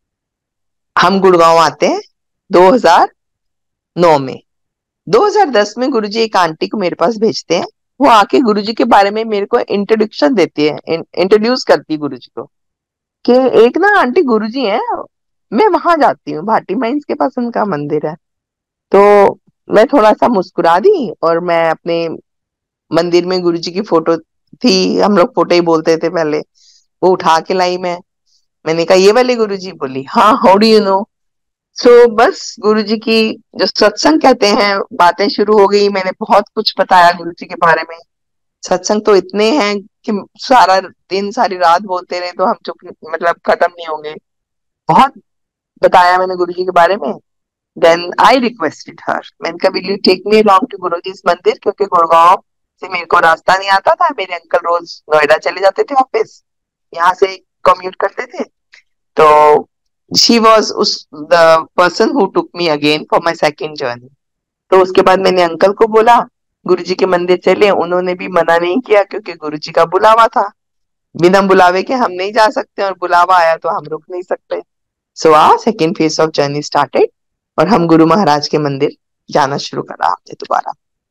हम गुड़गांव आते हैं दो हज़ार नौ में। दो हज़ार दस में गुरुजी एक आंटी को मेरे पास भेजते हैं। वो आके गुरुजी के बारे में मेरे को इंट्रोडक्शन देती है, इंट्रोड्यूस करती है गुरुजी को, कि एक ना आंटी गुरुजी हैं, मैं वहां जाती हूँ, भाटी माइंस के पास उनका मंदिर है। तो मैं थोड़ा सा मुस्कुरा दी और मैं अपने मंदिर में गुरुजी की फोटो थी, हम लोग फोटो ही बोलते थे पहले, वो उठा के लाई मैं। मैंने कहा ये वाले गुरुजी? बोली हाँ, how do you know? So बस गुरुजी की जो सत्संग कहते हैं, बातें शुरू हो गई। मैंने बहुत कुछ बताया गुरुजी के बारे में। सत्संग तो इतने हैं कि सारा दिन सारी रात बोलते रहे तो हम चुप, मतलब खत्म नहीं होंगे। बहुत बताया मैंने गुरुजी के बारे में। देन आई रिक्वेस्टेड हर, मैंने कहा will you take me along to गुरुजी's मंदिर, क्योंकि गुड़गांव से मेरे को रास्ता नहीं आता था। मेरे अंकल रोज नोएडा चले जाते थे ऑफिस, यहाँ से कम्यूट करते थे। तो शी वॉज उस the person who took me again for my second journey. तो उसके बाद मैंने अंकल को बोला गुरुजी के मंदिर चले। उन्होंने भी मना नहीं किया क्योंकि गुरुजी का बुलावा था। बिना बुलावे के हम नहीं जा सकते, और बुलावा आया तो हम रुक नहीं सकते। So a second phase of journey started, और हम गुरु महाराज के मंदिर जाना शुरू करा हमने दोबारा।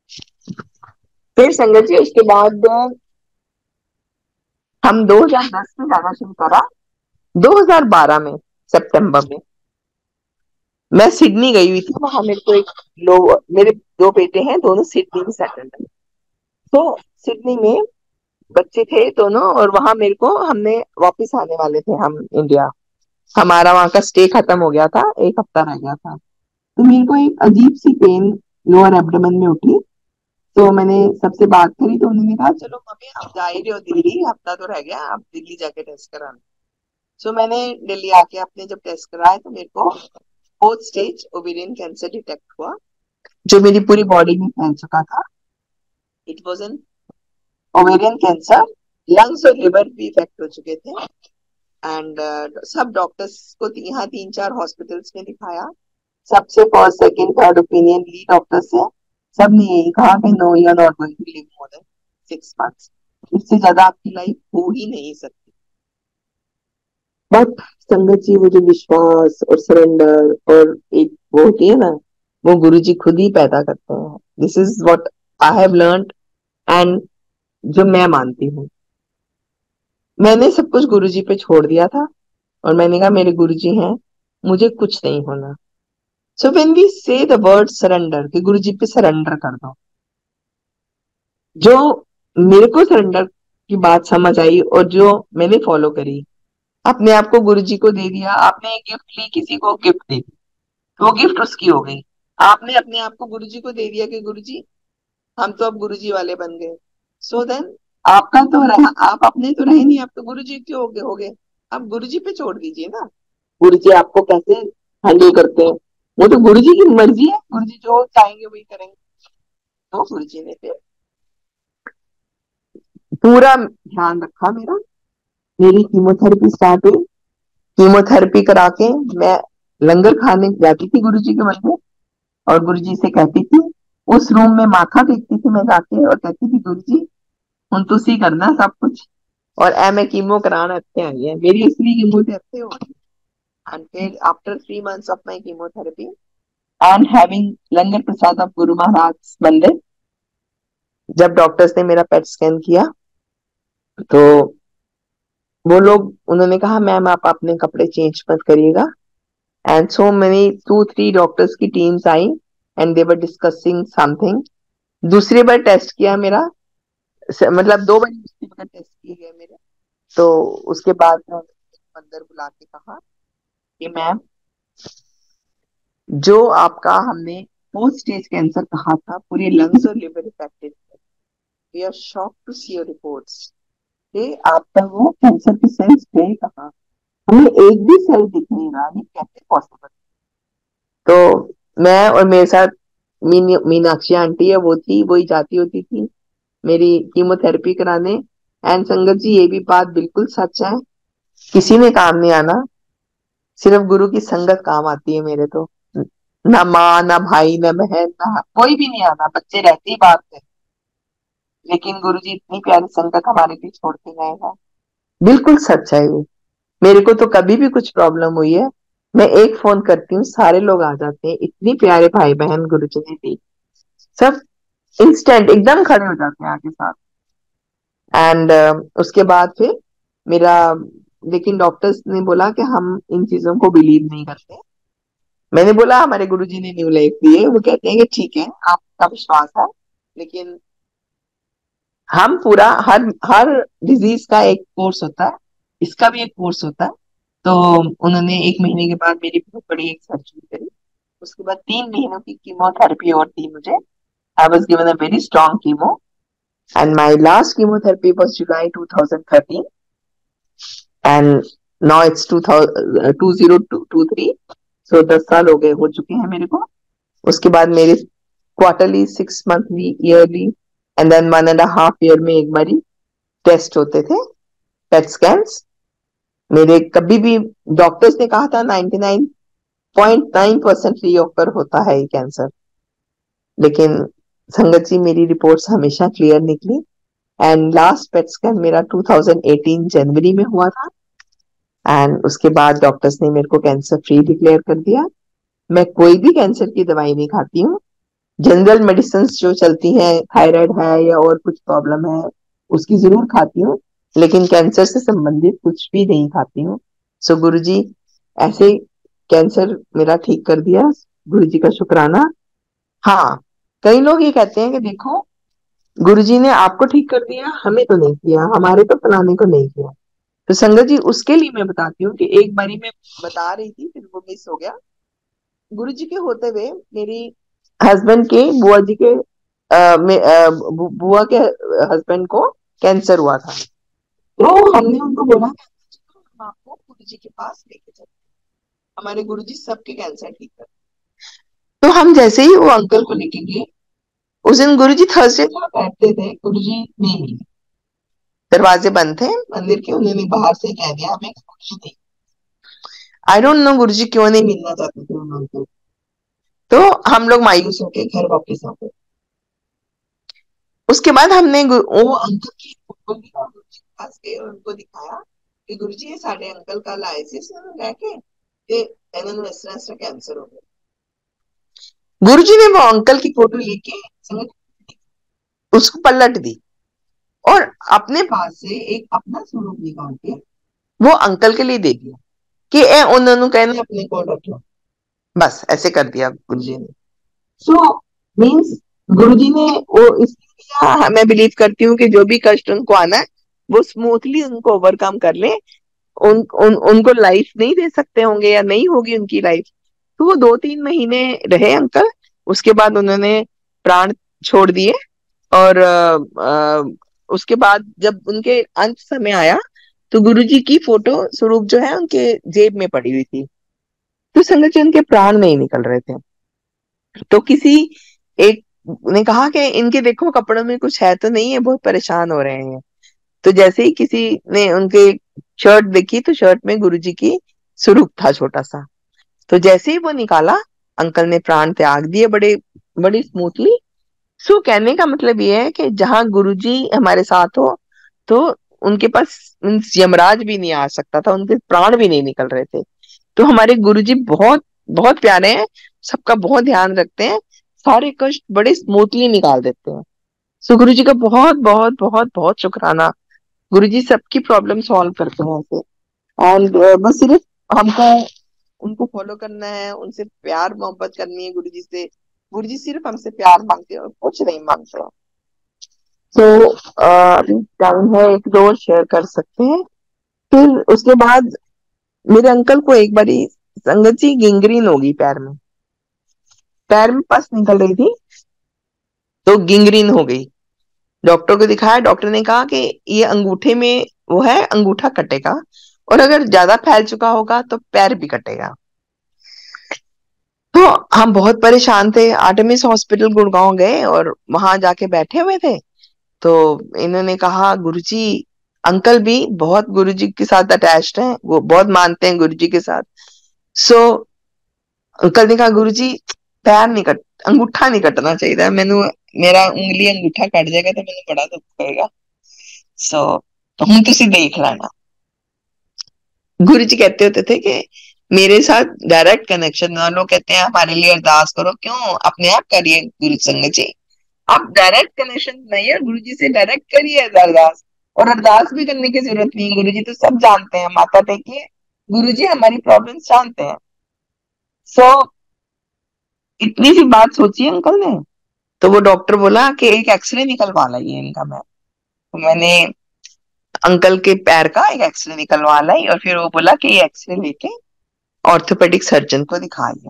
फिर संगत जी उसके बाद हम दो हज़ार दस में जाना शुरू करा। दो हज़ार बारह में सितंबर में मैं सिडनी गई हुई थी। वहां मेरे को एक लो, मेरे दो बेटे हैं, दोनों सिडनी में सेटल्ड है। तो सिडनी में बच्चे थे दोनों, और वहां मेरे को, हमने वापस आने वाले थे हम इंडिया। हमारा वहां का स्टे खत्म हो गया था, एक हफ्ता रह गया था। तो मेरे को एक अजीब सी पेन लोअर एब्डोमेन में उठी। तो मैंने सबसे बात करी तो उन्होंने कहा चलो मम्मी आप जा ही रहे हो दिल्ली, हफ्ता तो रह गया, आप दिल्ली जाके टेस्ट कराना। सो मैंने दिल्ली आके अपने जब टेस्ट कराए तो मेरे को fourth stage ovarian cancer detect हुआ, जो मेरी पूरी बॉडी में फैल चुका था। It was an ovarian cancer. Lungs और लिवर भी इफेक्ट हो चुके थे। एंड uh, सब डॉक्टर्स को यहाँ तीन चार हॉस्पिटल्स में दिखाया। सबसे फर्स्ट सेकंड थर्ड ओपिनियन ली डॉक्टर्स से, सब ने यही कहा कि no you are not going to live more than six months, इससे ज्यादा आपकी लाइफ हो ही नहीं सकती। बट संगत जी वो जो विश्वास और सरेंडर और एक वो होती है ना, वो गुरु जी खुद ही पैदा करते हैं। This is what I have learned, and जो मैं मानती हूँ। मैंने सब कुछ गुरु जी पे छोड़ दिया था, और मैंने कहा मेरे गुरु जी हैं, मुझे कुछ नहीं होना। So when we say the word surrender, कि गुरु जी पे सरेंडर कर दो, जो मेरे को सरेंडर की बात समझ आई और जो मैंने फॉलो करी, अपने आप को गुरुजी को दे दिया, आपने एक गिफ्ट ली, किसी को गिफ्ट दे दी, वो गिफ्ट उसकी हो गई। आपने अपने आप को गुरुजी को दे दिया कि गुरुजी हम तो अब गुरुजी वाले बन गए। सो देन आपका तो रहा, आप अपने तो रहे नहीं, आप तो गुरुजी के हो गए हो गए अब गुरुजी पे छोड़ दीजिए ना। गुरुजी आपको कैसे हैंडल करते हैं, वो तो गुरुजी की मर्जी है, गुरुजी जो चाहेंगे वही करेंगे। तो गुरुजी ने फिर पूरा ध्यान रखा मेरा। मेरी कीमोथेरेपी स्टार्ट हुई। कीमोथेरेपी करा के मैं लंगर खाने जाती थी गुरुजी के मंदिर, और गुरुजी से कहती थी, उस रूम में माथा टेकती थी मैं जाके और कहती थी गुरुजी हूं तुसी करना सब कुछ, और ए मैं कीमो कराना इत्थे आई है, मेरी असली कीमो ते इत्थे हो गई। एंड फिर after three months of my chemotherapy and having langar prasad of Guru Maharaj मंदिर, जब डॉक्टर्स ने मेरा पेट स्कैन किया तो वो लोग उन्होंने कहा मैम आप अपने कपड़े चेंज मत करिएगा। And so many two three doctors की टीम्स आई and they were discussing something. दूसरी बार टेस्ट किया मेरा, स- मतलब दो बार दूसरी बार टेस्ट किए गए मेरे। तो उसके बाद में उन्होंने अंदर बुला के कहा कि मैम जो आपका हमने फोर्थ स्टेज कैंसर कहा था, पूरे लंग्स और liver affected, we are shocked to see your reports, कि आपका वो कैंसर के सेल्स गए कहाँ, हमें एक भी सेल दिख नहीं रहा, ये कैसे पॉसिबल। तो मैं और मेरे साथ मीन, मीनाक्षी आंटी है, वो थी, वही जाती होती थी मेरी कीमोथेरेपी कराने। एंड संगत जी ये भी बात बिल्कुल सच है, किसी ने काम नहीं आना, सिर्फ गुरु की संगत काम आती है मेरे तो। ना माँ ना भाई ना बहन ना कोई भी नहीं आना, बच्चे रहते ही बात है, लेकिन गुरु जी इतनी प्यारी संगत हमारे लिए छोड़ के गए हैं। बिल्कुल सच है ये। मेरे को तो कभी भी कुछ प्रॉब्लम हुई है, मैं एक फोन करती हूँ, सारे लोग आ जाते हैं, इतनी प्यारे भाई बहन गुरु जी ने दी, सब इंस्टेंट एकदम खड़े हो जाते हैं आके साथ। एंड uh, उसके बाद फिर मेरा, लेकिन डॉक्टर्स ने बोला कि हम इन चीजों को बिलीव नहीं करते। मैंने बोला हमारे गुरुजी ने न्यू लाइफ दी है, वो कहते हैं कि ठीक है आपका विश्वास है, लेकिन हम पूरा हर हर डिजीज का एक कोर्स होता है, इसका भी एक कोर्स होता है। तो उन्होंने एक महीने के बाद मेरी बहुत बड़ी एक सर्जरी करी, उसके बाद तीन महीनों की कीमोथेरेपी और दी मुझे। I was given a very strong chemo and my last chemotherapy was July twenty thirteen and now it's two thousand twenty three. सो दस साल हो गए हो चुके हैं मेरे को। उसके बाद मेरे quarterly, six monthly, yearly and then one and half year में एक बारी टेस्ट होते थे, पेट स्कैन्स मेरे। कभी भी डॉक्टर्स ने कहा था ninety nine point nine percent free of पर होता है ये कैंसर, लेकिन संगत जी मेरी रिपोर्ट्स हमेशा क्लियर निकली। एंड लास्ट पेट स्कैन मेरा टू थाउजेंड एटीन जनवरी में हुआ था एंड उसके बाद डॉक्टर्स ने मेरे को कैंसर फ्री डिक्लेयर कर दिया। मैं कोई भी कैंसर की दवाई नहीं खाती हूँ, जनरल मेडिसिन जो चलती हैं, थायराइड है या और कुछ प्रॉब्लम है उसकी जरूर खाती हूँ, लेकिन कैंसर से संबंधित कुछ भी नहीं खाती हूँ। सो गुरुजी ऐसे कैंसर मेरा ठीक कर दिया, गुरुजी का शुक्राना। हाँ, कई लोग ये कहते हैं कि देखो गुरुजी ने आपको ठीक कर दिया, हमें तो नहीं किया, हमारे तो फलाने को नहीं किया। तो संगत जी उसके लिए मैं बताती हूँ कि एक बारी मैं बता रही थी, फिर वो मिस हो गया। गुरुजी के होते हुए मेरी हस्बैंड के बुआ जी के अ, में अ, बु- बुआ के हस्बैंड को कैंसर हुआ था। तो हमने उनको बोला कि हम आपको गुरुजी के पास लेके चलते हैं, हमारे गुरुजी सबके कैंसर ठीक कर। तो हम जैसे ही वो अंकल को लेके गए, उस दिन गुरुजी थर्सडे को बैठते थे, गुरुजी नहीं मिले, दरवाजे बंद थे मंदिर के, उन्होंने बाहर से कह दिया हमें गुरुजी नहीं। आई डोंट नो गुरुजी क्यों नहीं मिलना चाहते थे उन अंकल। तो हम लोग मायूस होके घर वापस आ गए। उसके बाद हमने गु- वो अंकल की फोटो ली और गुरुजी के पास गए और उनको दिखाया कि गुरुजी ये साडे अंकल कल आए थे लेके, ते इन्होंने इस तरह से कैंसर हो गया। गुरुजी ने वो अंकल की फोटो लेके उसको पलट दी और अपने पास से एक अपना स्वरूप निकाल के वो अंकल के लिए दे दिया कि ए उन्होंने कहना अपने को रखो, बस ऐसे कर दिया गुरुजी ने। सो मीन्स गुरुजी ने वो इसलिए किया, मैं बिलीव करती हूँ कि जो भी कष्ट उनको आना है वो स्मूथली उनको ओवरकम कर ले। उन, उन उनको लाइफ नहीं दे सकते होंगे या नहीं होगी उनकी लाइफ। तो वो दो तीन महीने रहे अंकल। उसके बाद उन्होंने प्राण छोड़ दिए। और अ, अ, उसके बाद जब उनके अंत समय आया तो गुरुजी की फोटो स्वरूप जो है उनके जेब में पड़ी हुई थी। तो संगत जी उनके प्राण नहीं निकल रहे थे। तो किसी एक ने कहा कि इनके देखो कपड़ों में कुछ है तो नहीं है, बहुत परेशान हो रहे हैं। तो जैसे ही किसी ने उनके शर्ट देखी तो शर्ट में गुरुजी की स्वरूप था छोटा सा। तो जैसे ही वो निकाला, अंकल ने प्राण त्याग दिए बड़े बड़ी स्मूथली। सो कहने का मतलब ये है कि जहां गुरुजी हमारे साथ हो तो उनके पास मीन्स यमराज भी नहीं आ सकता था, उनके प्राण भी नहीं निकल रहे थे। तो हमारे गुरुजी बहुत बहुत प्यारे हैं, सबका बहुत ध्यान रखते हैं, सारे कष्ट बड़े स्मूथली निकाल देते हैं। सो गुरुजी का बहुत बहुत बहुत बहुत शुक्राना। गुरुजी सबकी प्रॉब्लम सॉल्व करते हैं ऐसे। एंड बस सिर्फ हमको उनको फॉलो करना है, उनसे प्यार मोहब्बत करनी है गुरुजी से। गुरुजी सिर्फ हमसे प्यार मांगते हैं और कुछ नहीं मांगते हैं। तो अभी टाइम है, एक दो शेयर कर सकते हैं। फिर उसके बाद मेरे अंकल को एक बारी संगत जी गिंगरीन होगी पैर में। पैर में पस निकल रही थी तो गिंगरीन हो गई। डॉक्टर को दिखाया, डॉक्टर ने कहा कि ये अंगूठे में वो है, अंगूठा कटेगा और अगर ज्यादा फैल चुका होगा तो पैर भी कटेगा। तो हम बहुत परेशान थे, आर्टेमिस हॉस्पिटल गुड़गांव गए और वहां जाके बैठे हुए थे। तो इन्होंने कहा गुरुजी, अंकल भी बहुत गुरुजी के साथ अटैच्ड हैं, वो बहुत मानते हैं गुरुजी के साथ। सो अंकल ने कहा गुरुजी पैर नहीं कट, अंगूठा नहीं कटना चाहिए, मैंने मेरा उंगली अंगूठा कट जाएगा तो मैंने बड़ा दुख होगा। सो तो हम तुसी देख लेना। गुरुजी कहते होते थे कि मेरे साथ डायरेक्ट कनेक्शन, लोग कहते हैं हमारे लिए अरदास करो, क्यों अपने आप करिए गुरु संगत जी। आप डायरेक्ट कनेक्शन बनाइए गुरु जी से, डायरेक्ट करिए अरदास। और अरदास भी करने की जरूरत नहीं है, गुरु जी तो सब जानते हैं, माता टेकिए, गुरु जी हमारी प्रॉब्लम्स जानते हैं। सो इतनी सी बात सोची अंकल ने। तो वो डॉक्टर बोला कि एक एक्सरे निकलवा लाइए इनका। मैं तो मैंने अंकल के पैर का एक एक्सरे निकलवा लाई और फिर वो बोला कि ये एक्सरे लेके ऑर्थोपेडिक सर्जन को दिखाइए।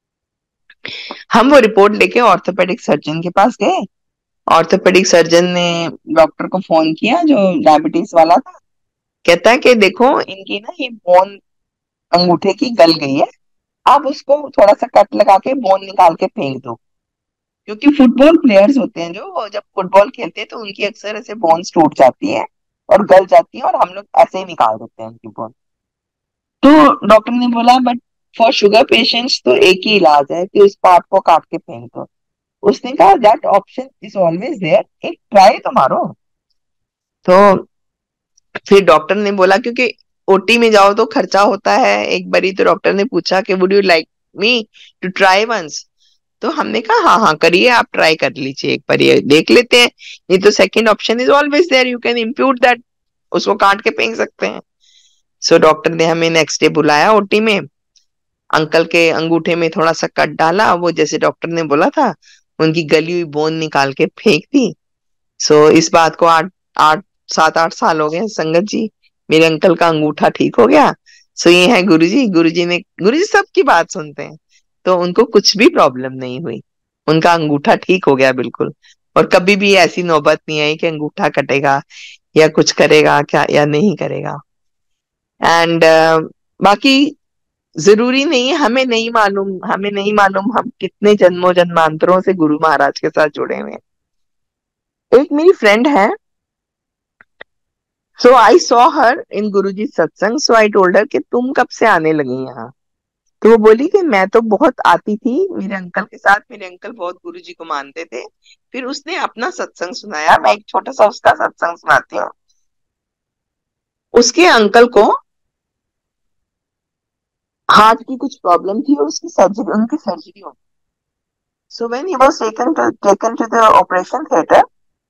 हम वो रिपोर्ट लेके ऑर्थोपेडिक सर्जन के पास गए। ऑर्थोपेडिक सर्जन ने डॉक्टर को फोन किया जो डायबिटीज वाला था। कहता है कि देखो इनकी ना ये बोन अंगूठे की गल गई है, आप उसको थोड़ा सा कट लगा के बोन निकाल के फेंक दो। क्योंकि फुटबॉल प्लेयर्स होते हैं जो जब फुटबॉल खेलते हैं तो उनकी अक्सर ऐसे बोन्स टूट जाती है और गल जाती है और हम लोग ऐसे ही निकाल देते हैं उनकी बोन। तो डॉक्टर ने बोला बट फॉर शुगर पेशेंट्स तो एक ही इलाज है कि उस पार्ट को काट के फेंक दो। उसने कहा that option is always there, एक ट्राई तो मारो। तो फिर डॉक्टर ने बोला, क्योंकि ओटी में जाओ तो खर्चा होता है एक बारी, तो डॉक्टर ने पूछा कि would you like me to try once. तो हमने कहा हाँ हाँ करिए, आप ट्राई कर लीजिए एक बार, ये देख लेते हैं। नहीं तो second option is always there, you can impute that, उसको काट के फेंक सकते हैं। सो so, डॉक्टर ने हमें नेक्स्ट डे बुलाया ओटी में। अंकल के अंगूठे में थोड़ा सा कट डाला, वो जैसे डॉक्टर ने बोला था उनकी गली हुई बोन निकाल के फेंक दी। सो so, इस बात को आठ आठ सात आठ साल हो गए संगत जी, मेरे अंकल का अंगूठा ठीक हो गया। सो so, ये है गुरुजी। गुरुजी ने गुरुजी सबकी बात सुनते हैं, तो उनको कुछ भी प्रॉब्लम नहीं हुई, उनका अंगूठा ठीक हो गया बिल्कुल। और कभी भी ऐसी नौबत नहीं आई कि अंगूठा कटेगा या कुछ करेगा क्या या नहीं करेगा। एंड uh, बाकी जरूरी नहीं है, हमें नहीं मालूम, हमें नहीं मालूम हम कितने जन्मों जन्मांतरों से गुरु महाराज के साथ जुड़े हुए हैं। एक मेरी फ्रेंड है, सो आई सॉ हर इन गुरुजी सत्संग, सो आई टोल्ड हर कि तुम कब से आने लगी यहाँ। तो वो बोली कि मैं तो बहुत आती थी मेरे अंकल के साथ, मेरे अंकल बहुत गुरुजी को मानते थे। फिर उसने अपना सत्संग सुनाया, मैं एक छोटा सा उसका सत्संग सुनाती हूँ। उसके अंकल को हार्ट की कुछ प्रॉब्लम थी और उसकी सर्जरी उनकी सर्जरी हो। So when he was taken to taken to the operation theatre,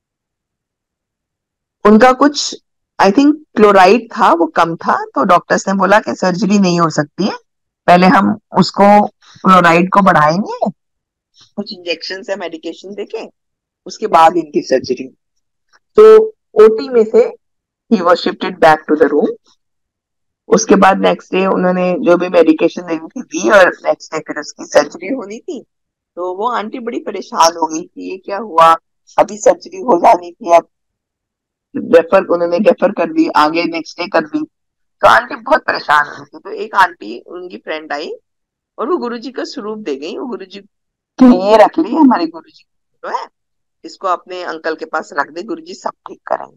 उनका कुछ आई थिंक क्लोराइड था वो कम था, तो डॉक्टर्स ने बोला कि सर्जरी नहीं हो सकती है, पहले हम उसको क्लोराइड को बढ़ाएंगे कुछ इंजेक्शन या मेडिकेशन देके, उसके बाद इनकी सर्जरी। तो ओटी में से he was shifted back to the room. उसके बाद नेक्स्ट डे उन्होंने जो भी मेडिकेशन देनी थी दी, और नेक्स्ट डे फिर उसकी सर्जरी होनी थी। तो वो आंटी बड़ी परेशान हो गई कि ये क्या हुआ, अभी सर्जरी हो जानी थी, अब रेफर उन्होंने रेफर कर दी, आगे नेक्स्ट डे कर दी। तो आंटी बहुत परेशान हो गई थी। तो एक आंटी उनकी फ्रेंड आई और वो गुरुजी का स्वरूप दे गई। वो गुरुजी के ये रख ली, हमारे गुरुजी जो है, इसको अपने अंकल के पास रख दे, गुरुजी सब ठीक करेंगे।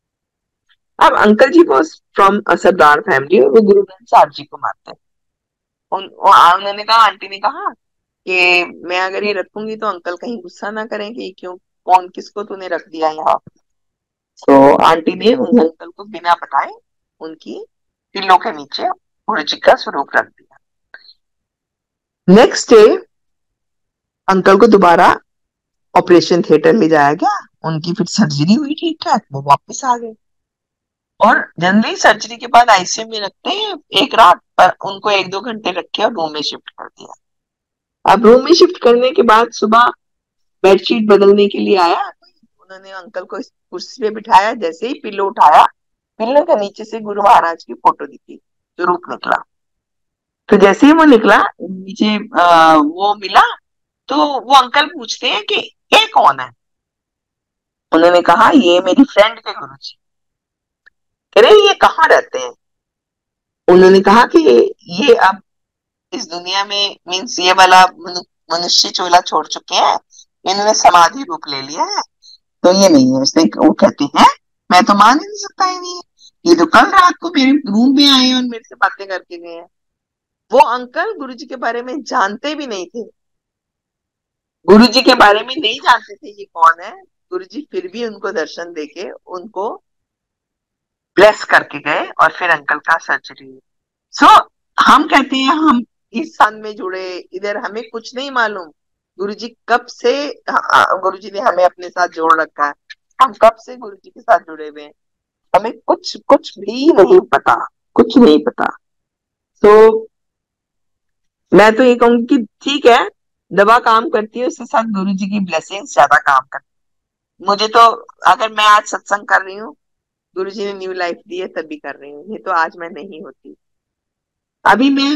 अब uncle ji was from a sardar family, और वो गुरु ग्रंथ साहब जी को मानते हैं। उन, उन्होंने कहा, आंटी ने कहा कि मैं अगर ये रखूंगी तो अंकल कहीं गुस्सा ना करें कि क्यों, कौन, किसको तूने रख दिया यहाँ। तो आंटी ने उन अंकल को बिना बताए उनकी पिल्लों के नीचे गुरु जी का स्वरूप रख दिया। नेक्स्ट डे अंकल को दोबारा ऑपरेशन थिएटर ले जाया गया, उनकी फिर सर्जरी हुई ठीक ठाक, वो वापस आ गए। और जनरली सर्जरी के बाद आईसीयू में रखते हैं एक रात, पर उनको एक दो घंटे रखे और रूम में शिफ्ट कर दिया। अब रूम में शिफ्ट करने के बाद सुबह बेडशीट बदलने के लिए आया, उन्होंने अंकल को इस कुर्सी पे बिठाया, जैसे ही पिल्लो उठाया, पिल्लो के नीचे से गुरु महाराज की फोटो दिखी, जो रूप निकला। तो जैसे ही वो निकला नीचे, आ, वो मिला, तो वो अंकल पूछते हैं कि ये कौन है। उन्होंने कहा ये मेरी फ्रेंड के गुरु जी। कह रहे ये कहाँ रहते हैं। उन्होंने कहा कि ये अब इस दुनिया में, मीन्स ये वाला मनु, मनुष्य चोला छोड़ चुके हैं, इन्होंने समाधि रूप ले लिया है, तो ये नहीं है। उसने, वो कहते हैं मैं तो मान ही नहीं सकता है, नहीं ये तो कल रात को मेरे रूम में आए और मेरे से बातें करके गए हैं। वो अंकल गुरुजी के बारे में जानते भी नहीं थे, गुरुजी के बारे में नहीं जानते थे ये कौन है। गुरुजी फिर भी उनको दर्शन देके उनको ब्लेस करके गए, और फिर अंकल का सर्जरी हुई। सो हम कहते हैं हम इस सन में जुड़े, इधर हमें कुछ नहीं मालूम गुरुजी कब से, गुरुजी ने हमें अपने साथ जोड़ रखा है, हम कब से गुरुजी के साथ जुड़े हुए हैं, हमें कुछ कुछ भी नहीं पता, कुछ नहीं पता। तो मैं तो ये कहूंगी कि ठीक है, दवा काम करती है, उसके साथ गुरु जी की ब्लेसिंग्स ज्यादा काम करती है। मुझे तो, अगर मैं आज सत्संग कर रही हूँ, गुरु जी ने न्यू लाइफ दी है तभी कर रही हूँ, ये तो आज मैं नहीं होती। अभी मैं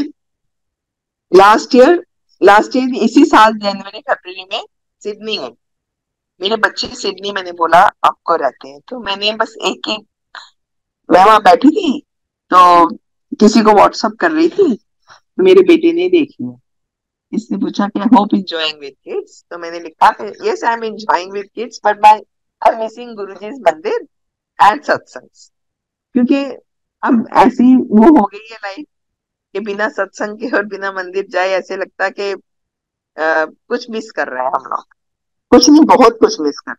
लास्ट ईयर लास्ट ईयर इसी साल जनवरी फरवरी में सिडनी गई। मेरे बच्चे सिडनी, मैंने बोला आपको रहते हैं, तो मैंने बस एक ही, मैं वहां बैठी थी तो किसी को व्हाट्सअप कर रही थी, तो मेरे बेटे ने देख लिया। इसने पूछा कि होप एंजॉयिंग विद किड्स, तो मैंने लिखा कि yes I am enjoying with kids but my I am missing गुरुजी's मंदिर एंड सत्संग। क्योंकि अब ऐसी वो हो गई है लाइफ कि बिना सत्संग के और बिना मंदिर जाए ऐसे लगता कि आ, कुछ मिस कर रहे हैं हम लोग, कुछ नहीं बहुत कुछ मिस कर।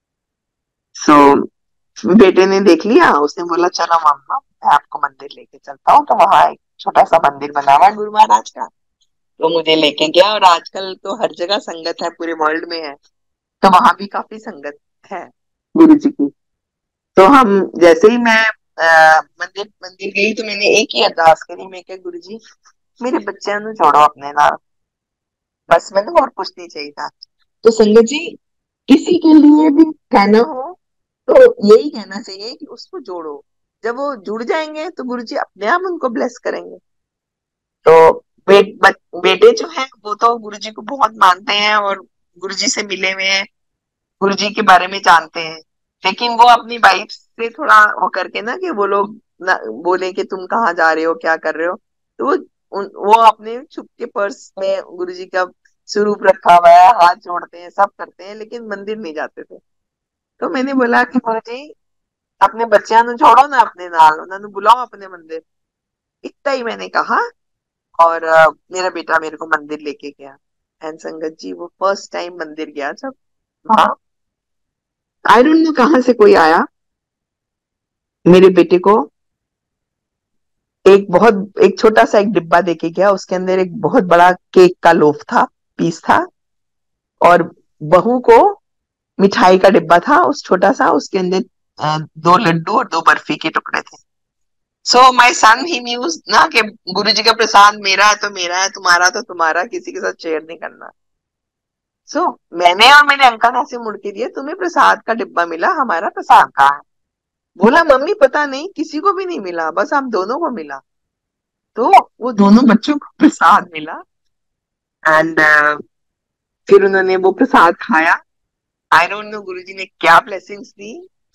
सो so, बेटे ने देख लिया, उसने बोला चलो मम्मा मैं आपको मंदिर लेके चलता हूँ। तो वहां एक छोटा सा मंदिर बना हुआ है गुरु महाराज का, तो मुझे लेके गया। और आजकल तो हर जगह संगत है, पूरे वर्ल्ड में है, तो वहां भी काफी संगत है गुरु जी की। तो हम जैसे ही मैं अ, मंदिर मंदिर गई, तो मैंने एक ही अरदास करी, मैं क्या गुरु जी मेरे बच्चों ਨੂੰ जोड़ो अपने नाल, बस मैंने और कुछ नहीं चाहिए था। तो संगत जी किसी के लिए भी कहना हो तो यही कहना चाहिए कि उसको जोड़ो, जब वो जुड़ जाएंगे तो गुरु जी अपने आप उनको ब्लेस करेंगे। तो बे, बेटे जो है वो तो गुरु जी को बहुत मानते हैं और गुरु जी से मिले हुए हैं, गुरु जी के बारे में जानते हैं, लेकिन वो अपनी वाइफ से थोड़ा वो करके ना कि वो लोग ना बोले कि तुम कहाँ जा रहे हो, क्या कर रहे हो, तो वो उन, वो अपने छुप के पर्स में गुरु जी का स्वरूप रखा हुआ है, हाथ जोड़ते हैं, सब करते हैं, लेकिन मंदिर नहीं जाते थे। तो मैंने बोला कि गुरु जी अपने बच्चों ਨੂੰ जोड़ो ना अपने नाल, उन्होंने बुलाओ अपने मंदिर, इतना ही मैंने कहा। और अ, मेरा बेटा मेरे को मंदिर लेके गया। एंड संगत जी वो फर्स्ट टाइम मंदिर गया जब, हाँ आई डोंट नो कहाँ से कोई आया, मेरे बेटे को एक बहुत एक छोटा सा एक डिब्बा देके गया, उसके अंदर एक बहुत बड़ा केक का लोफ था, पीस था, और बहू को मिठाई का डिब्बा था उस छोटा सा, उसके अंदर अ, दो लड्डू और दो बर्फी के टुकड़े थे। सो माई सन ही न्यूज ना कि गुरु जी का प्रसाद मेरा है तो मेरा है, तुम्हारा तो तुम्हारा, किसी के साथ शेयर नहीं करना। सो so, मैंने और मेरे अंकल ने ऐसे मुड़ के दिया, तुम्हें प्रसाद का डिब्बा मिला, हमारा प्रसाद कहाँ है। बोला मम्मी पता नहीं, किसी को भी नहीं मिला, बस हम दोनों को मिला। तो वो दोनों बच्चों को प्रसाद मिला एंड uh, फिर उन्होंने वो प्रसाद खाया। आई डोंट नो गुरुजी ने क्या ब्लेसिंग्स दी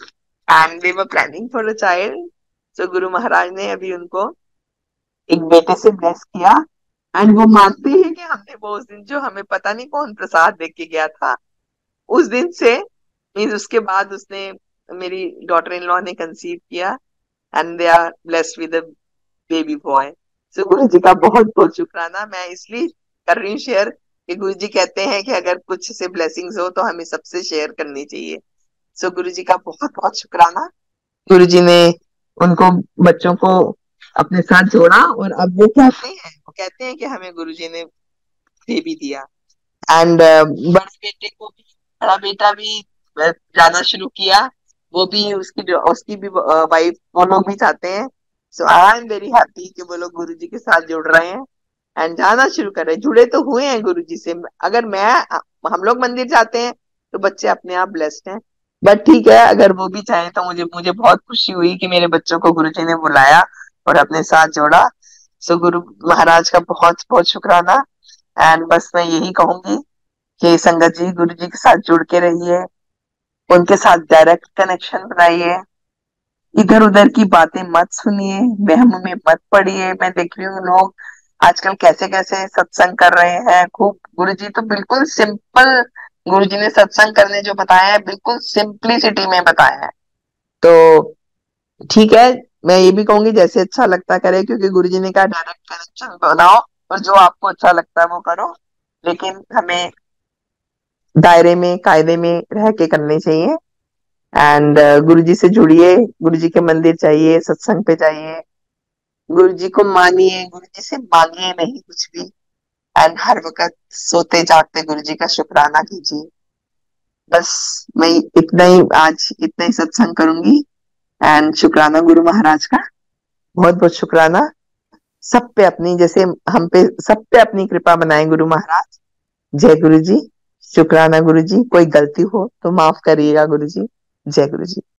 and they were planning for a child. So गुरु महाराज ने अभी उनको एक बेटे से ब्लेस किया एंड वो मानते हैं कि हमने वो उस दिन जो हमें पता नहीं कौन प्रसाद दे के गया था, उस दिन से मीन्स उसके बाद उसने मेरी डॉटर इन लॉ ने कंसीव किया and they are blessed with a baby boy. So गुरु जी का बहुत बहुत शुक्राना। मैं इसलिए कर रही हूँ शेयर कि गुरु जी कहते हैं कि अगर कुछ से ब्लेसिंग्स हो तो हमें सबसे शेयर करनी चाहिए। सो गुरु जी का बहुत बहुत शुक्राना। गुरु जी ने उनको बच्चों को अपने साथ जोड़ा और अब वो कहते हैं वो कहते हैं कि हमें गुरु जी ने बेबी दिया एंड बड़े बेटे को भी, बड़ा बेटा भी uh, जाना शुरू किया। वो भी उसकी उसकी भी वाइफ, वो लोग भी चाहते हैं। So I am very happy कि वो लोग गुरु जी के साथ जुड़ रहे हैं एंड जाना शुरू कर रहे हैं। जुड़े तो हुए हैं गुरु जी से। अगर मैं हम लोग मंदिर जाते हैं तो बच्चे अपने आप ब्लेस्ड हैं, बट ठीक है अगर वो भी चाहे तो मुझे मुझे बहुत खुशी हुई कि मेरे बच्चों को गुरु जी ने बुलाया और अपने साथ जोड़ा। सो गुरु महाराज का बहुत बहुत शुक्राना एंड बस मैं यही कहूंगी कि संगत जी गुरु जी के साथ जुड़ के रहिए, उनके साथ डायरेक्ट कनेक्शन बनाइए, इधर उधर की बातें मत सुनिए, वहम में मत पड़िए। मैं देख रही हूँ लोग आजकल कैसे कैसे सत्संग कर रहे हैं खूब। गुरु जी तो बिल्कुल सिंपल, गुरु जी ने सत्संग करने जो बताया है बिल्कुल सिंपलिसिटी में बताया है। तो ठीक है, मैं ये भी कहूंगी जैसे अच्छा लगता करे, क्योंकि गुरु जी ने कहा डायरेक्ट कनेक्शन बनाओ और जो आपको अच्छा लगता है वो करो, लेकिन हमें दायरे में कायदे में रह के करने चाहिए। एंड गुरु जी से जुड़िए, गुरु जी के मंदिर जाइए, सत्संग पे जाइए, गुरु जी को मानिए, गुरु जी से मांगिए नहीं कुछ भी एंड हर वक्त सोते जागते गुरु जी का शुक्राना कीजिए। बस मैं इतना ही आज इतना ही सत्संग करूंगी एंड शुक्राना गुरु महाराज का, बहुत बहुत शुक्राना। सब पे अपनी, जैसे हम पे सब पे अपनी कृपा बनाए गुरु महाराज। जय गुरु जी। शुक्राना गुरु जी। कोई गलती हो तो माफ करिएगा गुरु जी। जय गुरु जी।